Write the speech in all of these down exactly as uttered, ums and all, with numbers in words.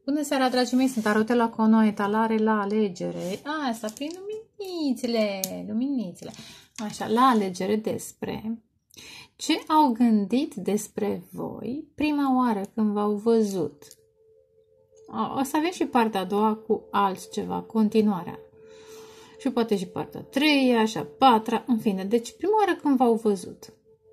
Bună seara, dragii mei, sunt Arotela cu o nouă etalare la alegere. Asta, prin luminițele, luminițele. Așa, la alegere despre ce au gândit despre voi prima oară când v-au văzut. O să avem și partea a doua cu altceva, continuarea. Și poate și partea a treia, și a patra, în fine. Deci, prima oară când v-au văzut.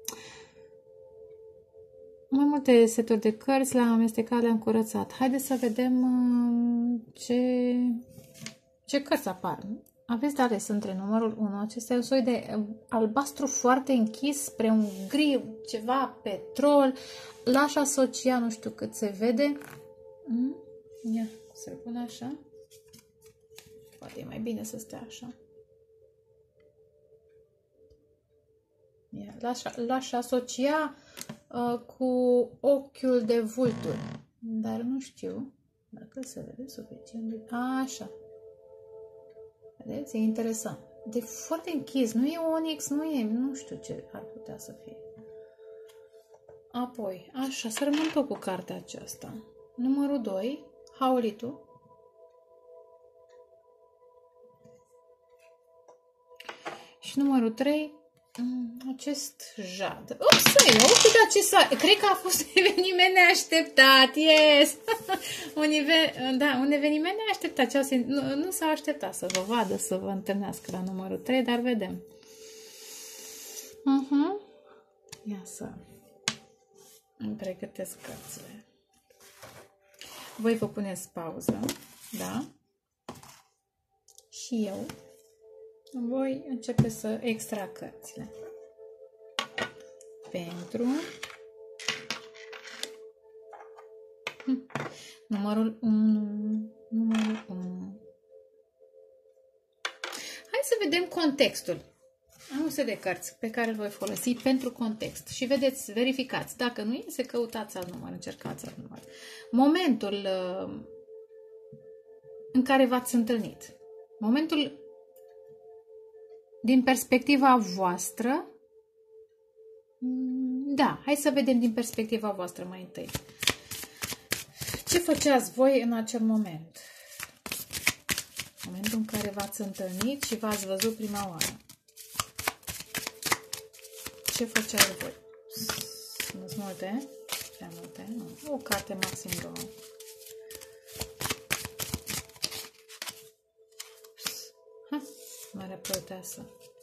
Mai multe seturi de cărți, le-am amestecat, le-am curățat. Haideți să vedem ce, ce cărți apar. Aveți de ales între numărul unu. Acesta e un soi de albastru foarte închis spre un gri, ceva petrol. L-aș asocia, nu știu cât se vede. Ia, să-l pun așa. Poate e mai bine să stea așa. L-aș asocia uh, cu ochiul de vulturi, dar nu știu dacă se vede suficient de... A, așa. Vedeți? E interesant. De foarte închis. Nu e Onyx, nu e... Nu știu ce ar putea să fie. Apoi, așa, să rămân tot cu cartea aceasta. Numărul doi, Haolitul. Și numărul trei, acest jad. Upsai, uite de ce s-a... Cred că a fost un eveniment neașteptat, yes! un, even... da, un eveniment neașteptat. Ce nu, nu s-a așteptat să vă vadă, să vă întâlnească la numărul trei, dar vedem. Uh-huh. Ia să îmi pregătesc cărțile. Voi vă puneți pauză, da? Și eu voi începe să extrag cărțile. Pentru hm. numărul unu. Numărul unu. Hai să vedem contextul. Am un set de cărți pe care îl voi folosi pentru context. Și vedeți, verificați. Dacă nu iese, căutați alt număr, încercați alt număr. Momentul uh, în care v-ați întâlnit. Momentul din perspectiva voastră. Da, hai să vedem din perspectiva voastră mai întâi. Ce făceați voi în acel moment? Momentul în care v-ați întâlnit și v-ați văzut prima oară. Ce făceați voi? Sunt multe? Prea multe? Nu. O carte, maxim două. Ha, mare preoteasă.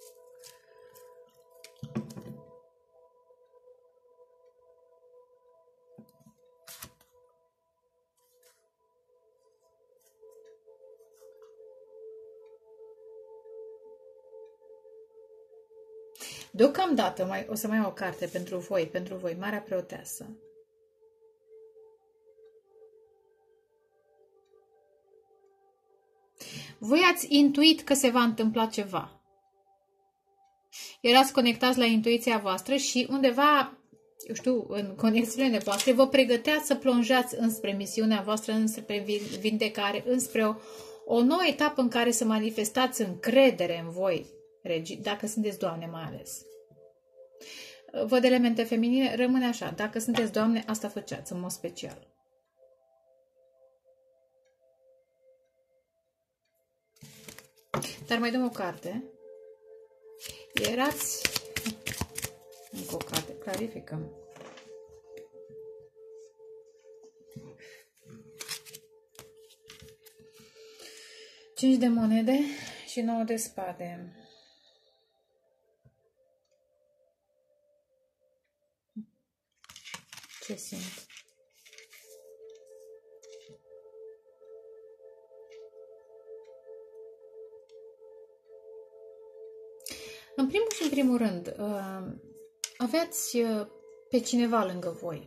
Deocamdată mai, o să mai iau o carte pentru voi, pentru voi, Marea Preoteasă. Voi ați intuit că se va întâmpla ceva. Erați conectați la intuiția voastră și undeva, eu știu, în conexiunile voastre, vă pregăteați să plonjați înspre misiunea voastră, înspre vindecare, înspre o, o nouă etapă în care să manifestați încredere în voi. Regi, dacă sunteți doamne mai ales. Văd elemente feminine, rămâne așa. Dacă sunteți doamne, asta făceați în mod special. Dar mai dăm o carte. Erați... Încă o carte, clarificăm. cinci de monede și nouă de spade. Ce simt? În primul și în primul rând, aveați pe cineva lângă voi.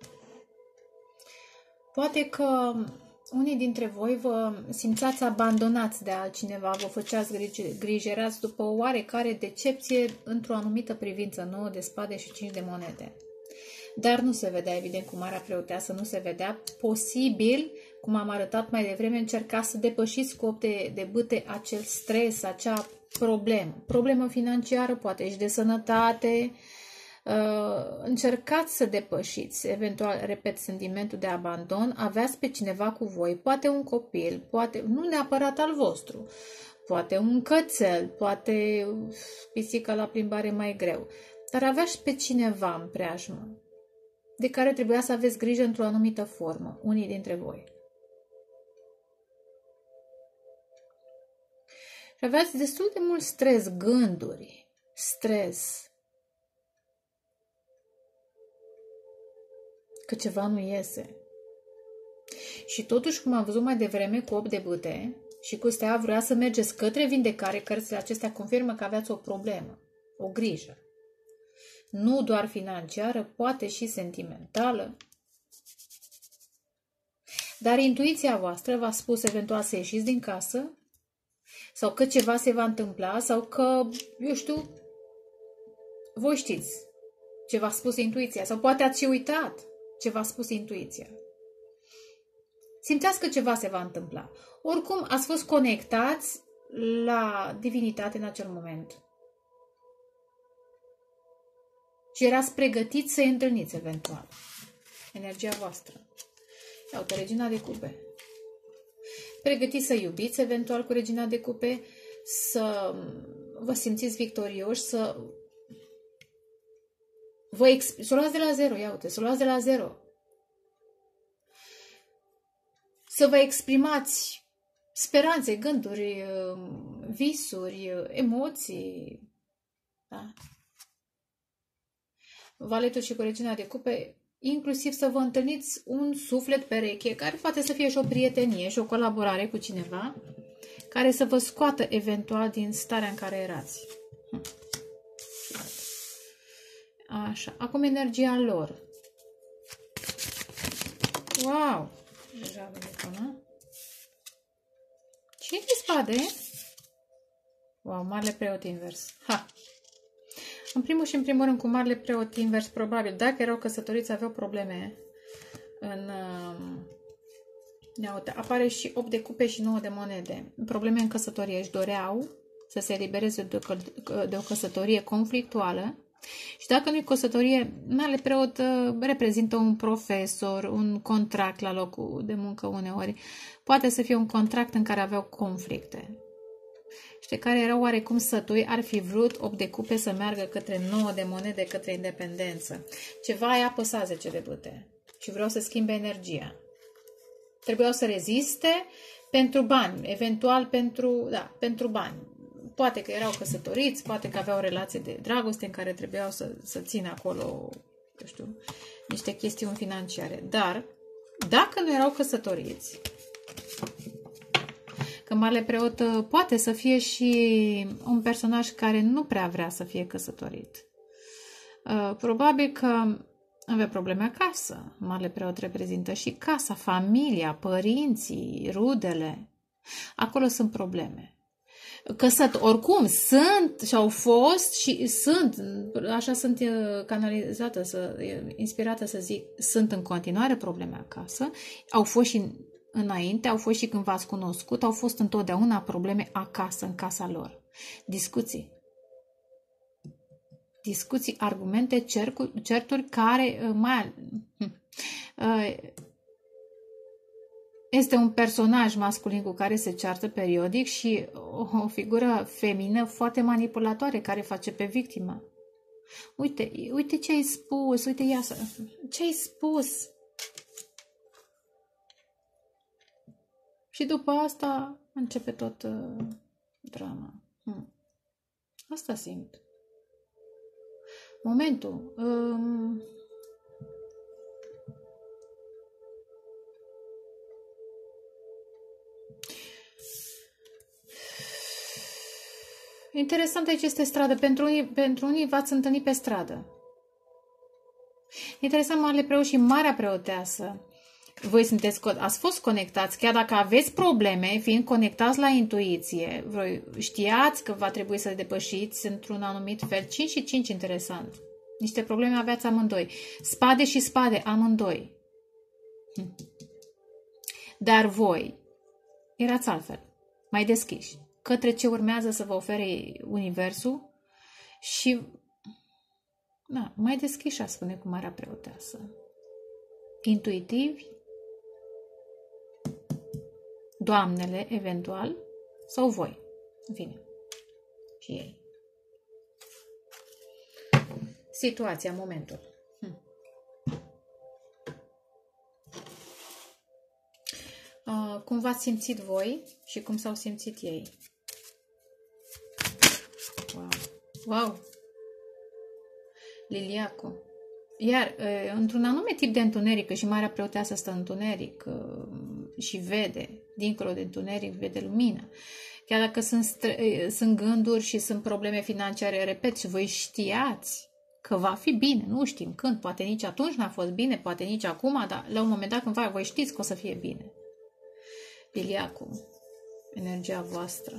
Poate că unii dintre voi vă simțați abandonați de altcineva, vă făceați griji, erați după o oarecare decepție într-o anumită privință, nouă de spade și cinci de monede. Dar nu se vedea, evident, cu Marea Preoteasă, nu se vedea. Posibil, cum am arătat mai devreme, încerca să depășiți cu opt de, de bâte acel stres, acea problemă. Problemă financiară, poate și de sănătate, Uh, încercați să depășiți, eventual, repet, sentimentul de abandon, aveați pe cineva cu voi, poate un copil, poate, nu neapărat al vostru, poate un cățel, poate pisica la plimbare mai greu, dar aveați pe cineva în preajmă de care trebuia să aveți grijă într-o anumită formă, unii dintre voi. Și aveați destul de mult stres, gânduri, stres, că ceva nu iese. Și totuși, cum am văzut mai devreme cu opt de bâte și cu stea, vrea să mergeți către vindecare, cărțile acestea confirmă că aveați o problemă, o grijă. Nu doar financiară, poate și sentimentală. Dar intuiția voastră v-a spus eventual să ieșiți din casă sau că ceva se va întâmpla sau că, eu știu, voi știți ce v-a spus intuiția sau poate ați și uitat ce v-a spus intuiția. Simțeați că ceva se va întâmpla. Oricum, ați fost conectați la divinitate în acel moment. Și erați pregătiți să-i întâlniți eventual. Energia voastră. Ia uite, Regina de Cupe. Pregătiți să iubiți eventual cu Regina de Cupe, să vă simțiți victorioși, să vă exp- să o luați de la zero, ia uite, să o luați de la zero. Să vă exprimați speranțe, gânduri, visuri, emoții. Da? Valetul și cu Regina de Cupe, inclusiv să vă întâlniți un suflet pereche, care poate să fie și o prietenie și o colaborare cu cineva, care să vă scoată eventual din starea în care erați. Așa, acum energia lor. Wow! Deja a venit una. Cinci de spade? Wow, Marele Preot invers. Ha! În primul și în primul rând cu Marele Preot invers, probabil, dacă erau căsătoriți, aveau probleme în... Ia uite, apare și opt de cupe și nouă de monede. Probleme în căsătorie, își doreau să se elibereze de o, de o căsătorie conflictuală. Și dacă nu e căsătorie, Marele Preot reprezintă un profesor, un contract la locul de muncă uneori. Poate să fie un contract în care aveau conflicte. Și de care erau oarecum sătui, ar fi vrut opt de cupe să meargă către nouă de monede, către independență. Ceva i-a apăsat zece de bâte și vreau să schimbe energia. Trebuiau să reziste pentru bani, eventual pentru, da, pentru bani. Poate că erau căsătoriți, poate că aveau relație de dragoste în care trebuiau să, să țină acolo, eu știu, niște chestiuni financiare. Dar, dacă nu erau căsătoriți, că Marele Preot poate să fie și un personaj care nu prea vrea să fie căsătorit. Probabil că avea probleme acasă. Marele Preot reprezintă și casa, familia, părinții, rudele. Acolo sunt probleme. Căsăt, oricum, sunt și au fost și sunt, așa sunt canalizată, să, inspirată să zic, sunt în continuare probleme acasă. Au fost și înainte, au fost și când v-ați cunoscut, au fost întotdeauna probleme acasă, în casa lor. Discuții. Discuții, argumente, cercuri, certuri care mai... Este un personaj masculin cu care se ceartă periodic și o, o figură feminină foarte manipulatoare care face pe victimă. Uite, uite ce ai spus, uite ia să... Ce ai spus? Și după asta începe tot uh, drama. Hmm. Asta simt. Momentul. Um, Interesant aici este stradă. Pentru unii, pentru unii v-ați întâlnit pe stradă. Interesant, Marele Preot și Marea Preoteasă. Voi sunteți, ați fost conectați, chiar dacă aveți probleme, fiind conectați la intuiție, voi știați că va trebui să depășiți într-un anumit fel. cinci și cinci, interesant. Niște probleme aveați amândoi. Spade și spade, amândoi. Dar voi erați altfel, mai deschiși, către ce urmează să vă ofere Universul și Da, mai deschiși, a spune cu Marea Preoteasă. Intuitivi, doamnele, eventual, sau voi. În fine. Și ei. Situația, momentul. Hm. Uh, cum v-ați simțit voi și cum s-au simțit ei. Wow! Wow! Liliacu. Iar, uh, într-un anume tip de întuneric, că și Marea Preoteasă stă în întuneric uh, și vede, dincolo de întuneric, vede lumină. Chiar dacă sunt, sunt gânduri și sunt probleme financiare, repet, și voi știați că va fi bine, nu știm când, poate nici atunci n-a fost bine, poate nici acum, dar la un moment dat când va, voi știți că o să fie bine. Liliacu, energia voastră.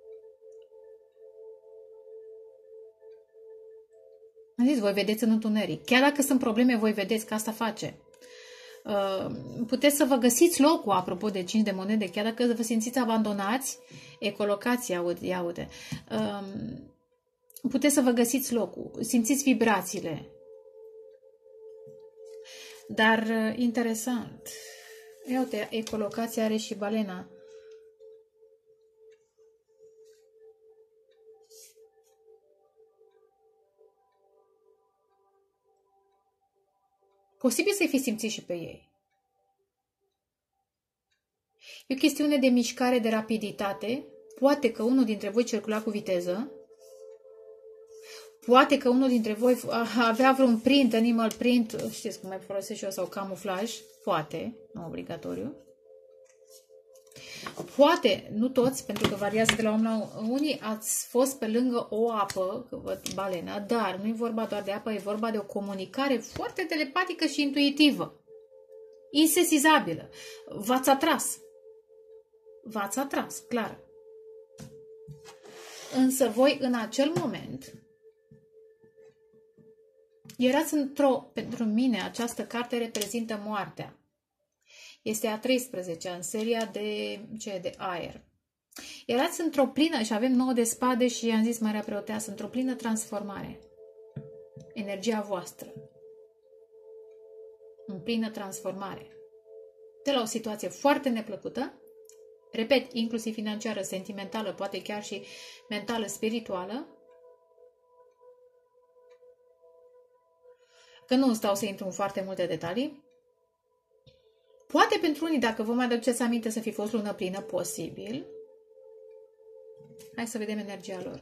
Am zis, voi vedeți în întuneric. Chiar dacă sunt probleme, voi vedeți că asta face. Puteți să vă găsiți locul, apropo de cinci de monede, chiar dacă vă simțiți abandonați, ecolocația, aude, aude. Puteți să vă găsiți locul, simțiți vibrațiile. Dar, interesant, ia uite, ecolocația are și balena. Posibil să-i fi simțit și pe ei. E o chestiune de mișcare, de rapiditate. Poate că unul dintre voi circula cu viteză. Poate că unul dintre voi avea vreun print, animal print, știți cum mai folosesc și eu, sau camuflaj. Poate, nu obligatoriu. Poate, nu toți, pentru că variază de la om la unii, ați fost pe lângă o apă, că văd balena, dar nu e vorba doar de apă, e vorba de o comunicare foarte telepatică și intuitivă. Insesizabilă. V-ați atras. V-ați atras, clar. Însă voi, în acel moment, erați într-o... Pentru mine, această carte reprezintă moartea. Este a treisprezecea în seria de, ce, de aer. Erați într-o plină, și avem nouă de spade și i-am zis Marea Preoteasă, într-o plină transformare. Energia voastră. În plină transformare. De la o situație foarte neplăcută, repet, inclusiv financiară, sentimentală, poate chiar și mentală, spirituală, că nu stau să intru în foarte multe detalii. Poate pentru unii, dacă vă mai aduceți aminte, să fi fost lună plină, posibil. Hai să vedem energia lor.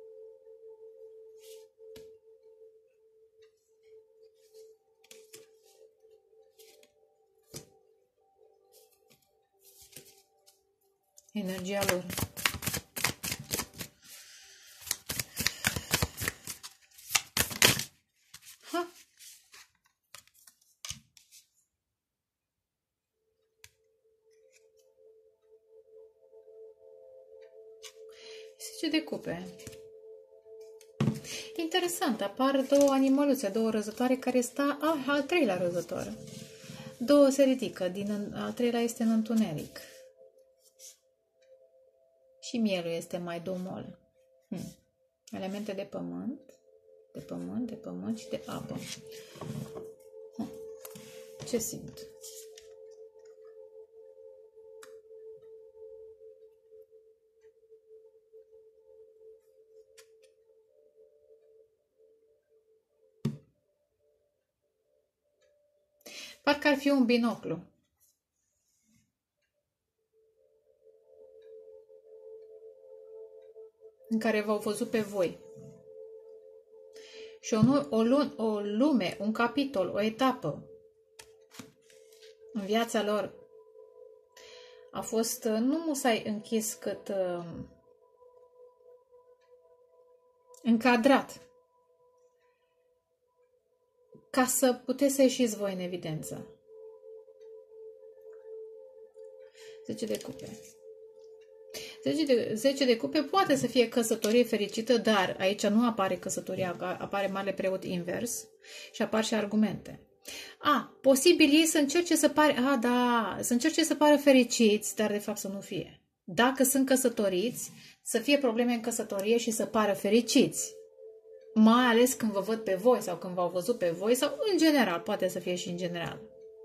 Energia lor. Ha! zece de cupe. Interesant, apar două animăluțe, două răzătoare care sta... Ah, al treilea răzător. Două se ridică, din, al treilea este în întuneric. Și mielul este mai domol. Hmm. Elemente de pământ, de pământ, de pământ și de apă. Hmm. Ce simt? Parcă ar fi un binoclu. În care v-au văzut pe voi. Și o, o, o lume, un capitol, o etapă în viața lor a fost nu musai închis, cât uh, încadrat. Ca să puteți să ieșiți voi în evidență. zece de cupe. zece de, zece de cupe poate să fie căsătorie fericită, dar aici nu apare căsătoria, apare Marele Preot invers și apar și argumente. A, posibil ei să încerce să pare, a, da, să încerce să pară fericiți, dar de fapt să nu fie. Dacă sunt căsătoriți, să fie probleme în căsătorie și să pară fericiți. mai ales când vă văd pe voi sau când v-au văzut pe voi sau în general, poate să fie și în general.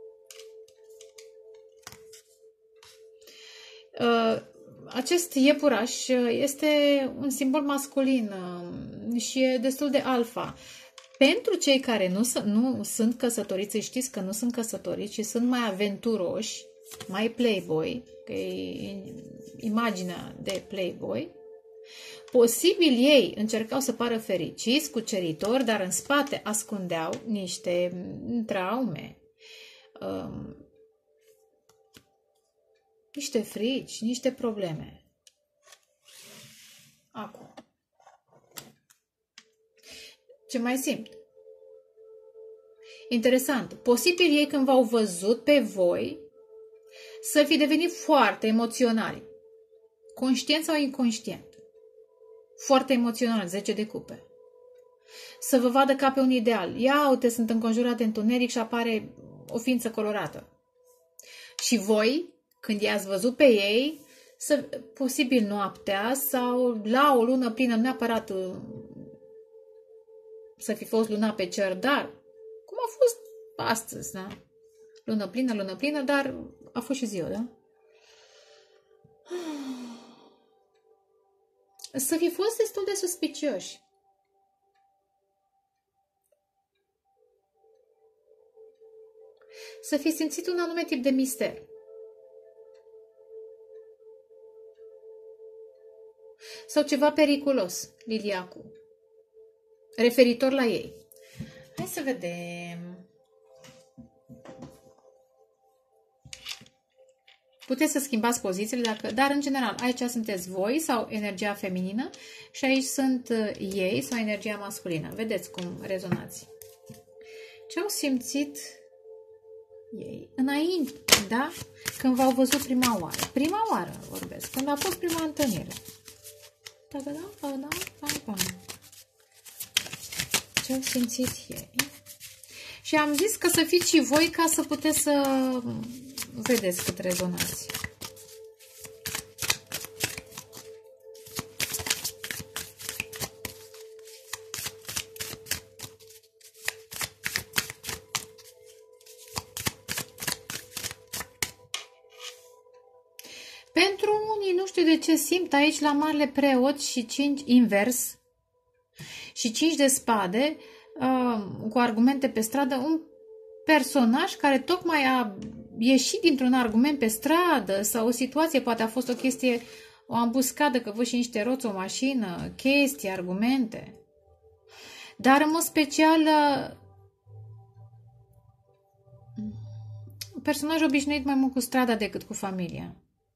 Acest iepuraș este un simbol masculin și e destul de alfa. Pentru cei care nu, nu sunt căsătoriți, știți că nu sunt căsătoriți și sunt mai aventuroși, mai playboy, că e imaginea de playboy, posibil ei încercau să pară fericiți, cuceritori, dar în spate ascundeau niște traume, um, niște frici, niște probleme. Acum. Ce mai simt? Interesant. Posibil ei când v-au văzut pe voi să fi devenit foarte emoționali. Conștient sau inconștient. Foarte emoțional, zece de cupe. Să vă vadă ca pe un ideal. Ia uite, sunt înconjurat de întuneric și apare o ființă colorată. Și voi, când i-ați văzut pe ei, să, posibil noaptea sau la o lună plină, nu neapărat să fi fost luna pe cer, dar cum a fost astăzi, da? Lună plină, lună plină, dar a fost și ziua, da? Să fi fost destul de suspicioși. Să fi simțit un anume tip de mister. Sau ceva periculos, Liliacu, referitor la ei. Hai să vedem. Puteți să schimbați pozițiile, dacă, dar în general aici sunteți voi sau energia feminină și aici sunt ei sau energia masculină. Vedeți cum rezonați. Ce au simțit ei înainte, da? Când v-au văzut prima oară. Prima oară vorbesc, când a fost prima întâlnire. Ce au simțit ei? Și am zis că să fiți și voi ca să puteți să vedeți cât rezonați. Pentru unii, nu știu de ce simt aici la Marele Preot și cinci invers și cinci de spade uh, cu argumente pe stradă, un personaj care tocmai a ieșit dintr-un argument pe stradă sau o situație, poate a fost o chestie, o ambuscadă, că văd și niște roți, o mașină, chestii, argumente. Dar în mod special un personaj obișnuit mai mult cu strada decât cu familia.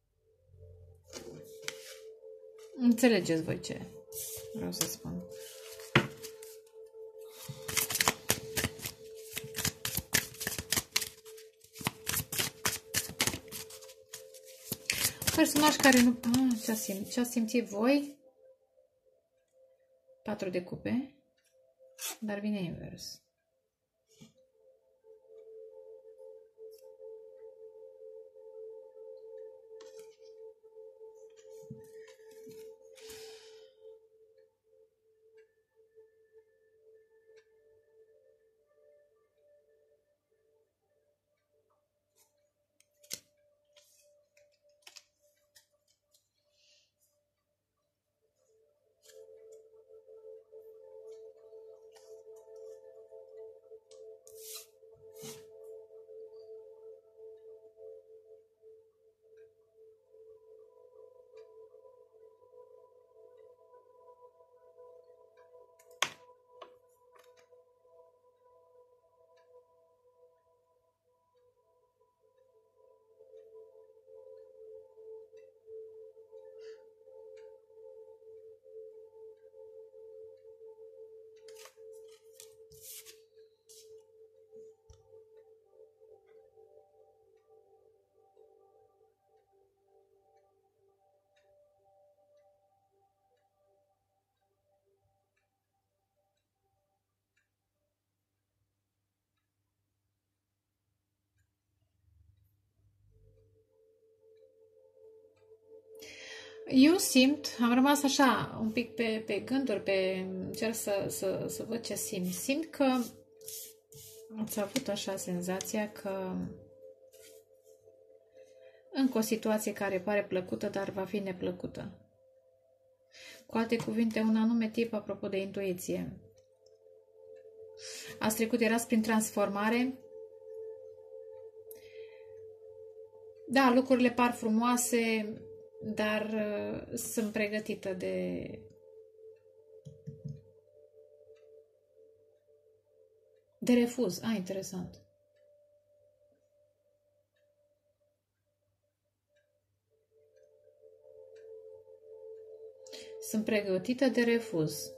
Înțelegeți voi ce vreau să spun. Personaj care nu... Ah, ce-a simt, ce simțit voi? Patru de cupe. Dar vine invers. Eu simt, am rămas așa, un pic pe, pe gânduri, pe încerc să, să, să văd ce simt. Simt că ați avut așa senzația că încă o situație care pare plăcută, dar va fi neplăcută. Cu alte cuvinte, un anume tip, apropo de intuiție. Ați trecut, erați prin transformare. Da, lucrurile par frumoase, dar uh, sunt pregătită de... de refuz. Ah, interesant. Sunt pregătită de refuz.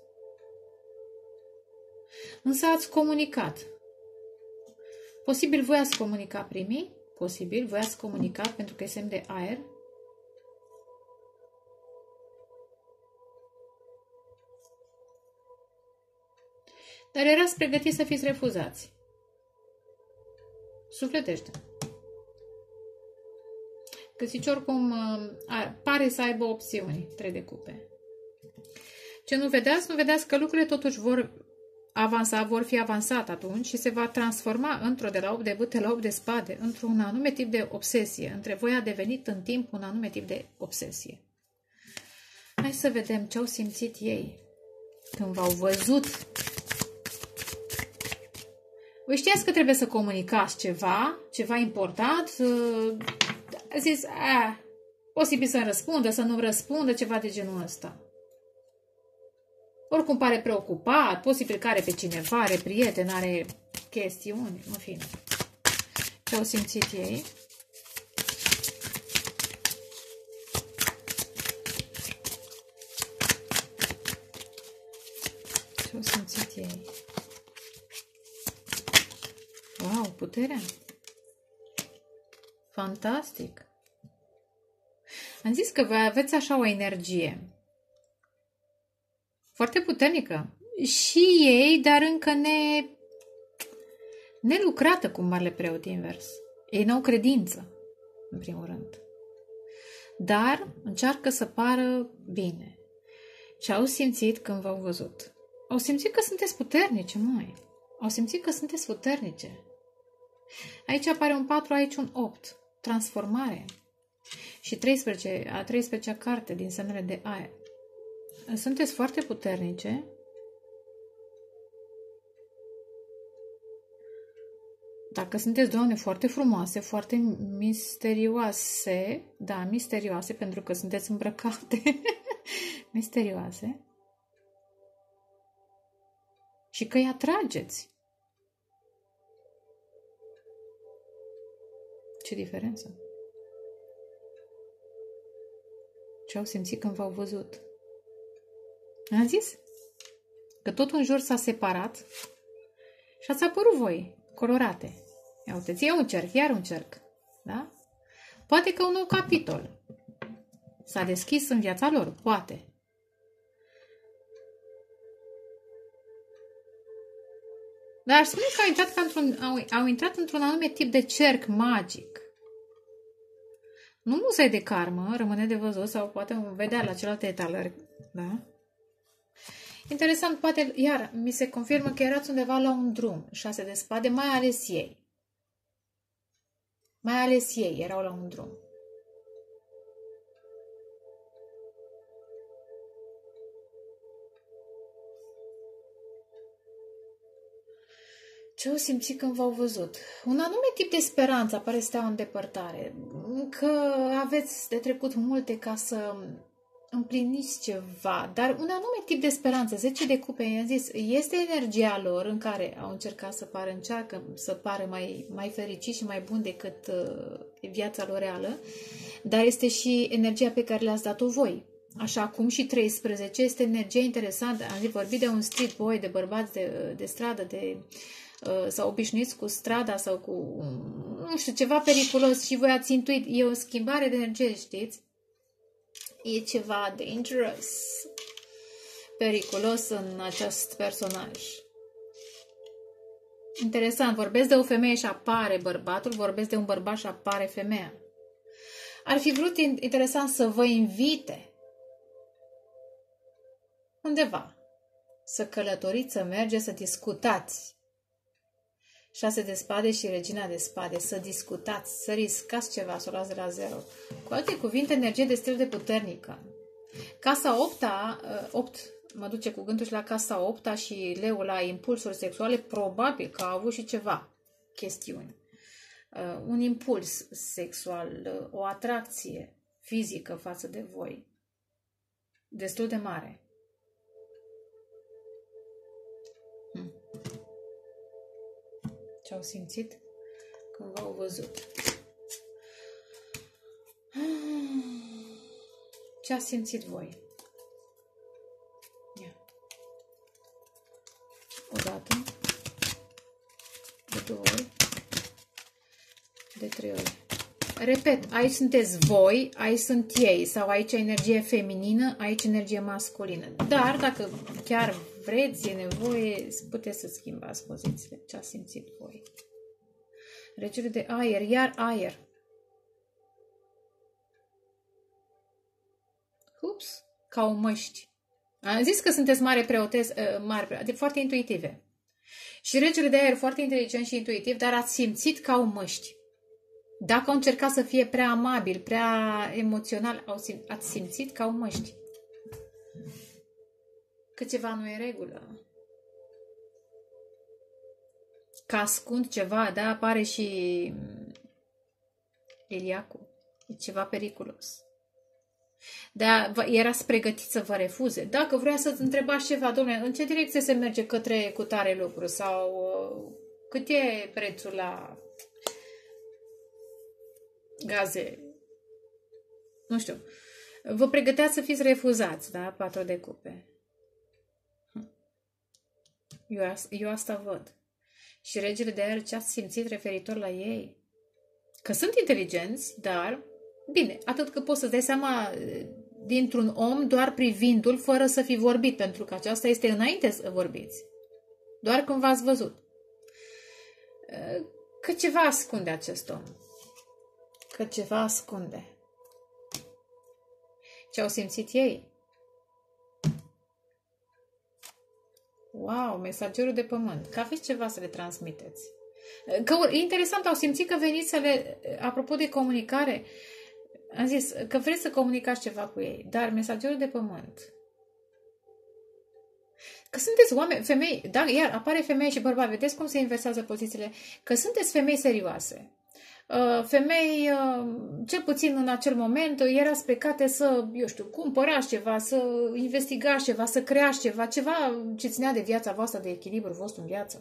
Însă ați comunicat. Posibil voi ați comunicat primii, posibil voi ați comunicat pentru că e semn de aer. Dar erați pregătiți să fiți refuzați. Sufletește. Că zici oricum pare să aibă opțiuni, trei de cupe. Ce nu vedeați? Nu vedeați că lucrurile totuși vor avansa, vor fi avansat atunci și se va transforma într-o de la opt de bâte la opt de spade, într-un anume tip de obsesie. Între voi a devenit în timp un anume tip de obsesie. Hai să vedem ce au simțit ei când v-au văzut. Voi știați că trebuie să comunicați ceva, ceva important. A zis, a, posibil să răspundă, să nu răspundă, ceva de genul ăsta. Oricum pare preocupat, posibil că are pe cineva, are prieten, are chestiuni, în fine. Ce au simțit ei? Ce au simțit ei? Wow, puterea! Fantastic! Am zis că voi aveți așa o energie foarte puternică. Și ei, dar încă ne... nelucrată cu marele preot invers. Ei n-au credință, în primul rând. Dar încearcă să pară bine. Ce au simțit când v-au văzut? Au simțit că sunteți puternice, măi. Au simțit că sunteți puternice. Aici apare un patru, aici un opt. Transformare. Și treisprezece, a treisprezecea carte din semnele de aer. Sunteți foarte puternice. Dacă sunteți, Doamne, foarte frumoase, foarte misterioase, da, misterioase, pentru că sunteți îmbrăcate, misterioase, și că îi atrageți. Ce diferență! Ce au simțit când v-au văzut? Am zis că tot în jur s-a separat și ați apărut voi, colorate. Ia uiteți, e un cerc, iar un cerc. Da? Poate că un nou capitol s-a deschis în viața lor, poate. Dar spune că au intrat, într-un, au, au intrat într-un anume tip de cerc magic. Nu musai de karmă, rămâne de văzut, sau poate vom vedea la celelalte etalări. Da? Interesant, poate, iar, mi se confirmă că erați undeva la un drum, șase de spade, mai ales ei. Mai ales ei erau la un drum. Ce au simțit când v-au văzut? Un anume tip de speranță apare steaua în depărtare. Că aveți de trecut multe ca să împliniți ceva, dar un anume tip de speranță, zece de cupe, i-am zis, este energia lor în care au încercat să pară, încearcă să pară mai, mai fericiți și mai buni decât uh, viața lor reală, dar este și energia pe care le-ați dat-o voi. Așa cum și treisprezece este energia interesantă. Am zis, vorbit de un street boy, de bărbați de, de stradă, de uh, sau obișnuiți cu strada sau cu, nu știu, ceva periculos și voi ați intuit. E o schimbare de energie, știți? E ceva dangerous, periculos în acest personaj. Interesant, vorbesc de o femeie și apare bărbatul, vorbesc de un bărbat și apare femeia. Ar fi vrut interesant să vă invite undeva. Să călătoriți, să mergeți, să discutați. Șase de spade și regina de spade. Să discutați, să riscați ceva, să o luați de la zero. Cu alte cuvinte, energie destul de puternică. Casa opta, opt, mă duce cu gândul și la casa opta și leul la impulsuri sexuale, probabil că a avut și ceva chestiuni. Un impuls sexual, o atracție fizică față de voi. Destul de mare. Hmm. Ce-au simțit când v-au văzut? Ce ați simțit voi? Ia. O dată, de două ori, de trei ori. Repet, aici sunteți voi, aici sunt ei, sau aici energie feminină, aici energie masculină. Dar dacă chiar vreți, e nevoie, puteți să schimbați pozițiile. Ce ați simțit voi? Regele de aer, iar aer. Ups, ca o măști. Am zis că sunteți mare preotez, mare preotez, foarte intuitive. Și regele de aer foarte inteligent și intuitiv, dar ați simțit ca o măști. Dacă au încercat să fie prea amabil, prea emoțional, au sim ați simțit ca o măști. Că ceva nu e în regulă. Că ascund ceva, da, apare și Iliacu. E ceva periculos. Dar erați pregătiți să vă refuze. Dacă vrea să-ți întrebați ceva, domnule, în ce direcție se merge către cu tare lucru? Sau uh, cât e prețul la gaze? Nu știu. Vă pregăteați să fiți refuzați, da? Patru de cupe. Eu, eu asta văd. Și regele de aer, ce ați simțit referitor la ei? Că sunt inteligenți, dar, bine, atât că poți să-ți dai seama dintr-un om doar privindu-l fără să fi vorbit, pentru că aceasta este înainte să vorbiți. Doar când v-ați văzut. Că ceva ascunde acest om. Că ceva ascunde. Ce au simțit ei? Wow, mesagerul de pământ. Că aveți ceva să le transmiteți. Că e interesant, au simțit că veniți să le... Apropo de comunicare, am zis că vreți să comunicați ceva cu ei, dar mesagerul de pământ. Că sunteți oameni, femei, da, iar apare femei și bărbați, vedeți cum se inversează pozițiile, că sunteți femei serioase. Femei, cel puțin în acel moment, erați plecate să, eu știu, cumpărați ceva, să investigați ceva, să creați ceva, ceva ce ținea de viața voastră, de echilibru vostru în viață.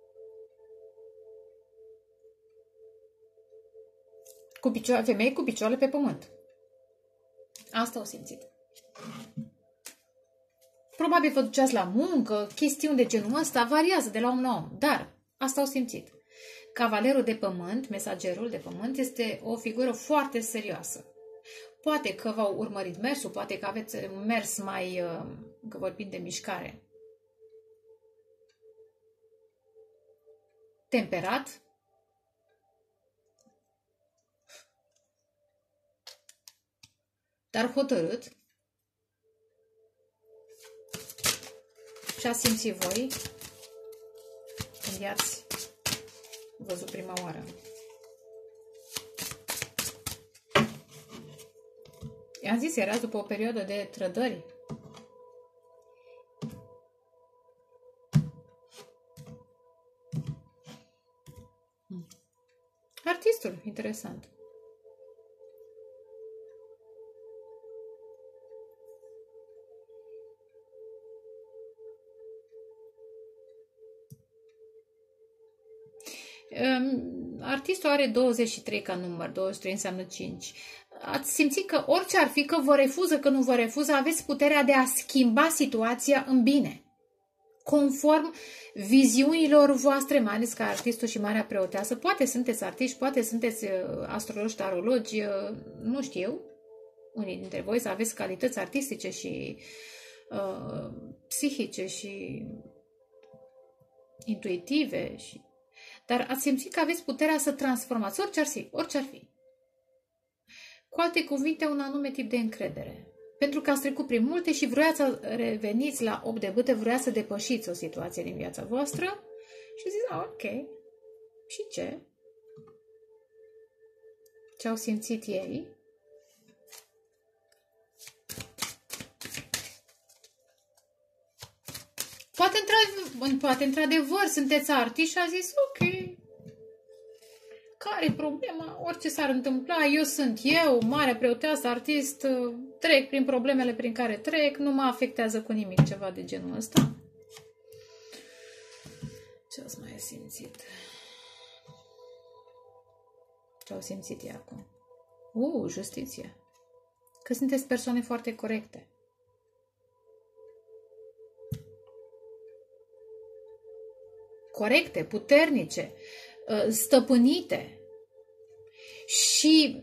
Cu picioare, femei cu picioarele pe pământ. Asta au simțit. Probabil vă duceați la muncă, chestiuni de genul ăsta, variază de la om la om, dar asta au simțit. Cavalerul de pământ, mesagerul de pământ, este o figură foarte serioasă. Poate că v-au urmărit mersul, poate că aveți un mers mai, că vorbim de mișcare, temperat, dar hotărât. Și ați simțit voi când i-ați văzut prima oară. I-am zis, erați după o perioadă de trădări. Artistul, interesant. Artistul are douăzeci și trei ca număr, douăzeci și trei înseamnă cinci. Ați simțit că orice ar fi, că vă refuză, că nu vă refuză, aveți puterea de a schimba situația în bine. Conform viziunilor voastre, mai ales ca artistul și marea preoteasă. Poate sunteți artiști, poate sunteți astrologi, tarologi, nu știu, unii dintre voi să aveți calități artistice și uh, psihice și intuitive și... Dar ați simțit că aveți puterea să transformați orice ar fi, orice ar fi. Cu alte cuvinte, un anume tip de încredere. Pentru că ați trecut prin multe și vroiați să reveniți la opt de bâte, vroiați să depășiți o situație din viața voastră și ziceți, ah, ok, și ce? Ce au simțit ei? Poate, poate într-adevăr sunteți artiști și a zis, ok, care e problema? Orice s-ar întâmpla, eu sunt eu, mare preoteasă, artist, trec prin problemele prin care trec, nu mă afectează cu nimic, ceva de genul ăsta. Ce ați mai simțit? Ce au simțit ei acum? Uh, justiție. Că sunteți persoane foarte corecte. Corecte, puternice, stăpânite. Și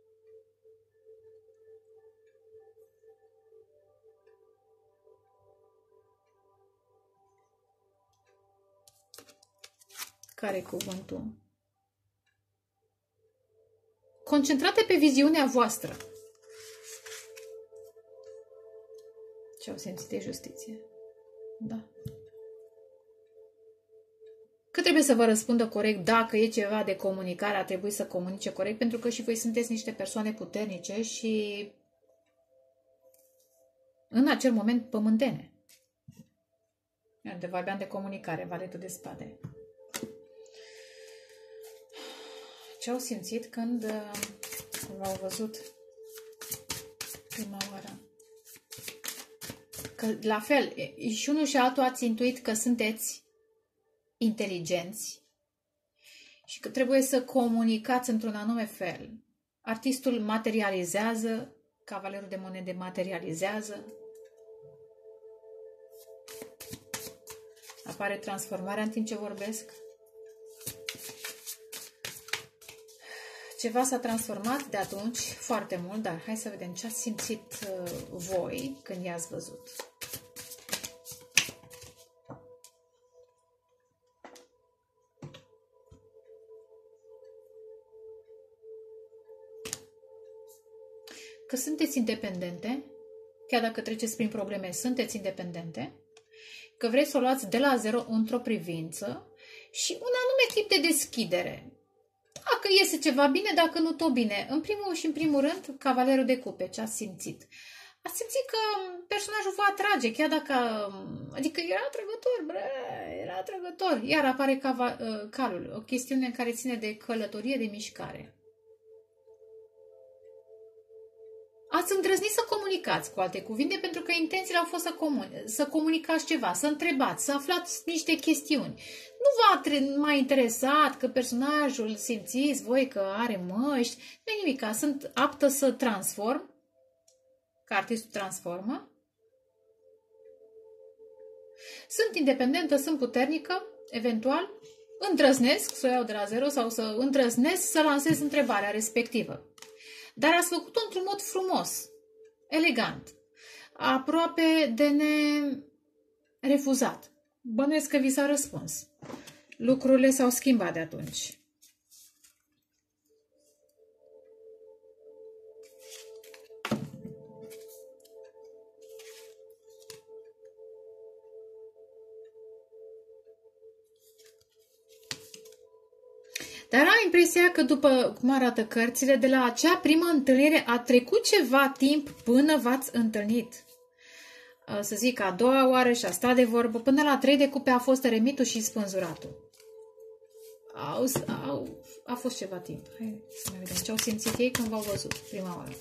care e cuvântul? Concentrate pe viziunea voastră. Ce au simțit de justiție? Da. Că trebuie să vă răspundă corect, dacă e ceva de comunicare, ar trebui să comunice corect, pentru că și voi sunteți niște persoane puternice și în acel moment pământene. De vorbeam de comunicare, valetul de spade. Ce au simțit când v-au văzut prima oară? Că, la fel, și unul și altul ați intuit că sunteți inteligenți și că trebuie să comunicați într-un anume fel. Artistul materializează, cavalerul de monede materializează. Apare transformarea în timp ce vorbesc. Ceva s-a transformat de atunci foarte mult, dar hai să vedem ce ați simțit uh, voi când i-ați văzut. Că sunteți independente, chiar dacă treceți prin probleme, sunteți independente, că vreți să o luați de la zero într-o privință și un anume tip de deschidere. Dacă iese ceva bine, dacă nu tot bine. În primul și în primul rând, cavalerul de cupe, ce ați simțit? Ați simțit că personajul vă atrage, chiar dacă, adică era atrăgător, bre, era atrăgător. Iar apare cava, calul, o chestiune care ține de călătorie, de mișcare. Ați îndrăznit să comunicați, cu alte cuvinte, pentru că intențiile au fost să, comun să comunicați ceva, să întrebați, să aflați niște chestiuni. Nu v-a mai interesat că personajul simțiți voi că are măști, nu e nimic, sunt aptă să transform, că artistul transformă. Sunt independentă, sunt puternică, eventual, îndrăznesc să o iau de la zero sau să îndrăznesc să lansez întrebarea respectivă. Dar ați făcut-o într-un mod frumos, elegant, aproape de nerefuzat. Bănuiesc că vi s-a răspuns. Lucrurile s-au schimbat de atunci. Dar am impresia că după cum arată cărțile, de la acea primă întâlnire a trecut ceva timp până v-ați întâlnit. Să zic, a doua oară și a stat de vorbă, până la trei de cupe a fost eremitul și spânzuratul. Au, au, a fost ceva timp. Hai să mai vedem ce au simțit ei când v-au văzut prima oară.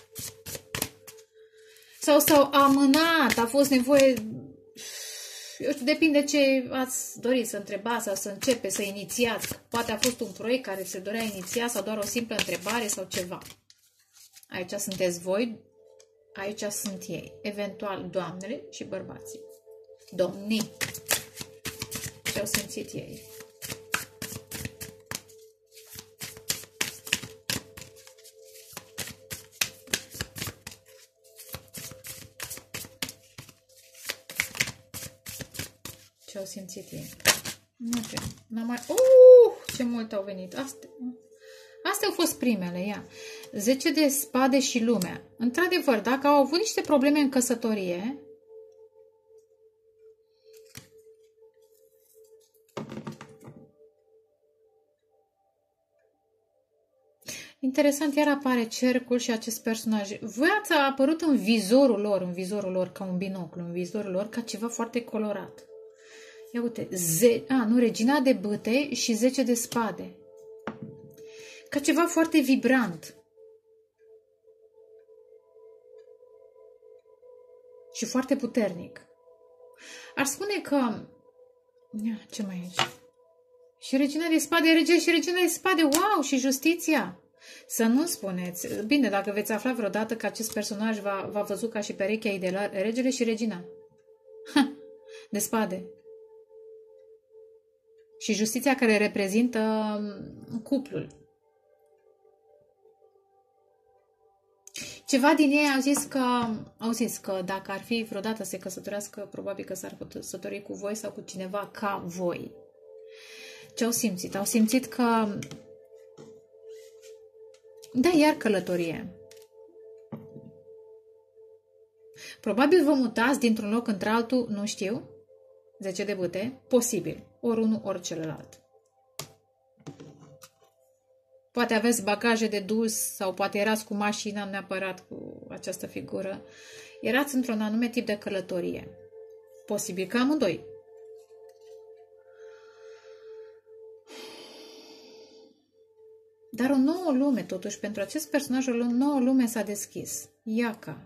Sau s-au amânat, a fost nevoie... Eu știu, depinde ce ați dorit să întrebați sau să începeți, să inițiați. Poate a fost un proiect care se dorea iniția sau doar o simplă întrebare sau ceva. Aici sunteți voi, aici sunt ei. Eventual doamnele și bărbații. Domnii. Ce au simțit ei. Ce au simțit ei. Nu știu. N-am mai... Uh, ce mult au venit. Astea, astea au fost primele, ia. zece de spade și lumea. Într-adevăr, dacă au avut niște probleme în căsătorie, interesant, iar apare cercul și acest personaj. Voi ați apărut în vizorul lor, în vizorul lor, ca un binoclu, în vizorul lor, ca ceva foarte colorat. Ia uite, ze a, nu, regina de bâte și zece de spade. Ca ceva foarte vibrant. Și foarte puternic. Ar spune că... Ia, ce mai e aici? Și regina de spade, rege și regina de spade, wow, și justiția. Să nu spuneți. Bine, dacă veți afla vreodată că acest personaj v-a văzut ca și perechea ideală, regele și regina. Ha, de spade. Și justiția care reprezintă cuplul. Ceva din ei au zis că, au zis că dacă ar fi vreodată să se căsătorească, probabil că s-ar căsători cu voi sau cu cineva ca voi. Ce au simțit? Au simțit că... Da, iar călătorie. Probabil vă mutați dintr-un loc într-altul, nu știu, zece de bâte, posibil, ori unul, ori celălalt. Poate aveți bagaje de dus sau poate erați cu mașina neapărat cu această figură. Erați într-un anume tip de călătorie. Posibil că amândoi. Dar o nouă lume, totuși, pentru acest personaj, o nouă lume s-a deschis. Iaca.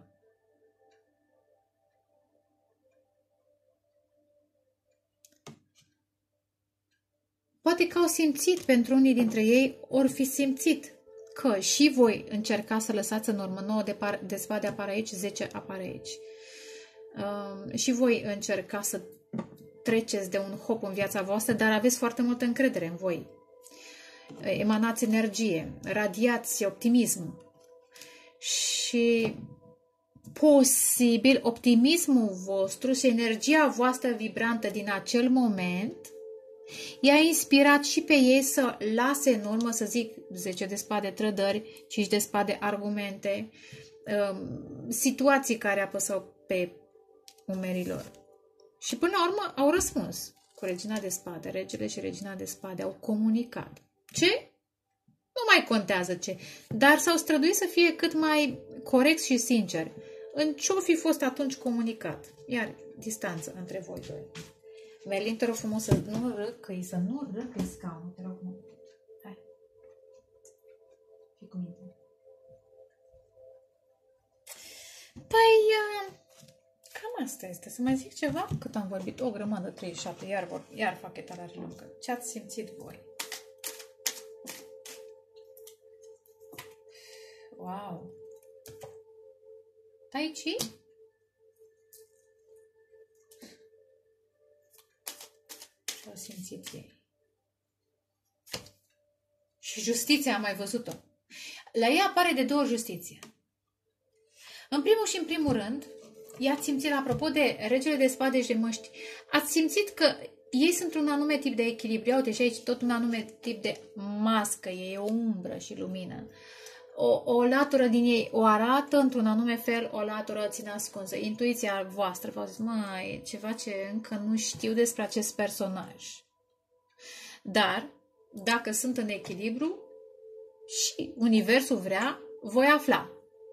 Poate că au simțit pentru unii dintre ei, ori fi simțit că și voi încercați să lăsați în urmă, nouă de, de spade apare aici, zece apare aici. Uh, și voi încercați să treceți de un hop în viața voastră, dar aveți foarte multă încredere în voi. Emanați energie, radiați optimism și posibil optimismul vostru și energia voastră vibrantă din acel moment i-a inspirat și pe ei să lase în urmă, să zic, zece de spade trădări, cinci de spade argumente, situații care apăsau pe umerii lor. Și până la urmă au răspuns cu regina de spade, regele și regina de spade au comunicat. Ce? Nu mai contează ce, dar s-au străduit să fie cât mai corect și sincer în ce-o fi fost atunci comunicat. Iar distanță între voi doi. Merlin, te rog frumos să nu râcăi, să nu râcăi scaunul, te rog frumos. Hai. Fii cu mine. Păi, cam asta este. Să mai zic ceva? Cât am vorbit? O grămadă, treizeci și șapte, iar, vor, iar fac etalare lungă. Ce ați simțit voi? Wow! Tai Chi? Ce-au simțit ei? Și justiția am mai văzut-o. La ea apare de două justiție. În primul și în primul rând, i-ați simțit, apropo de regele de spade și de măști, ați simțit că ei sunt un anume tip de echilibru. Iau, deci aici tot un anume tip de mască, e o umbră și lumină. O, o latură din ei o arată într-un anume fel, o latură ține ascunsă. Intuiția voastră v-a zis, măi, e ceva ce încă nu știu despre acest personaj. Dar, dacă sunt în echilibru și universul vrea, voi afla.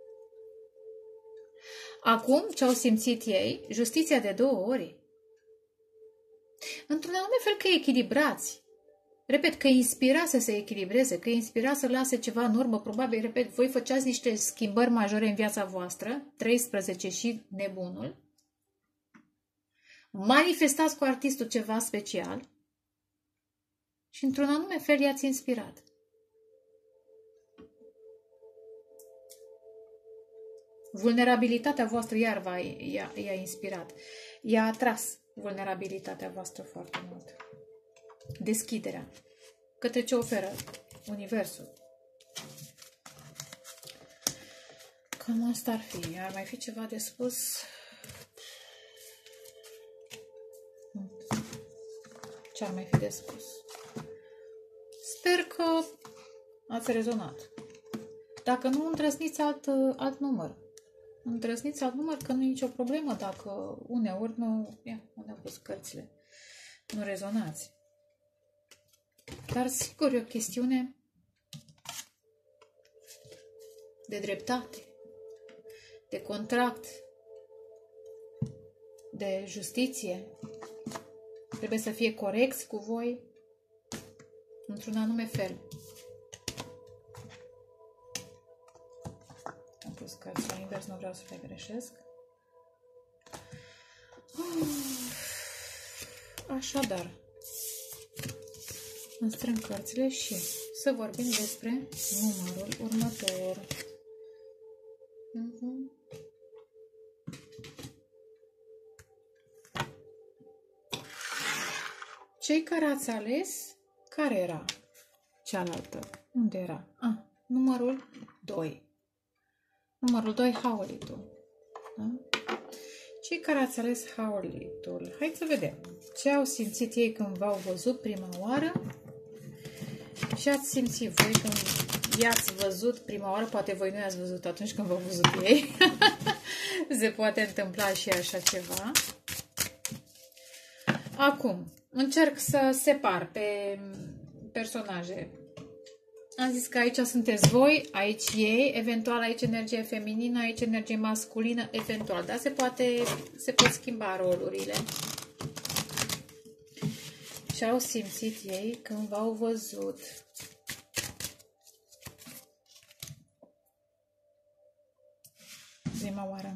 Acum, ce au simțit ei, justiția de două ori. Într-un anume fel că echilibrați. Repet, că inspira să se echilibreze, că inspira să lase ceva în urmă. Probabil, repet, voi făceați niște schimbări majore în viața voastră, treisprezece și nebunul. Manifestați cu artistul ceva special și într-un anume fel i-ați inspirat. Vulnerabilitatea voastră iar i-a inspirat. I-a atras vulnerabilitatea voastră foarte mult. Deschiderea către ce oferă universul. Cam asta ar fi. Ar mai fi ceva de spus? Ce ar mai fi de spus? Sper că ați rezonat. Dacă nu, îndrăzniți alt, alt număr. Îndrăzniți alt număr, că nu e nicio problemă dacă uneori nu... Ia, unde au pus cărțile? Nu rezonați. Dar sigur e o chestiune de dreptate, de contract, de justiție. Trebuie să fie corecți cu voi într-un anume fel. Am pus cărți la invers, nu vreau să le greșesc. Așadar, îmi strâng cărțile și să vorbim despre numărul următor. Uh-huh. Cei care ați ales, care era cealaltă? Unde era? Ah, numărul doi. Numărul doi, Howlitul. Da? Cei care ați ales Howlitul, hai să vedem ce au simțit ei când v-au văzut prima oară. Ce ați simțit voi când i-ați văzut prima oară? Poate voi nu i-ați văzut atunci când v-au văzut ei. Se poate întâmpla și așa ceva. Acum, încerc să separ pe personaje. Am zis că aici sunteți voi, aici ei, eventual aici energie feminină, aici energie masculină, eventual. Dar se poate, se pot schimba rolurile. Ce au simțit ei când v-au văzut? Prima oară.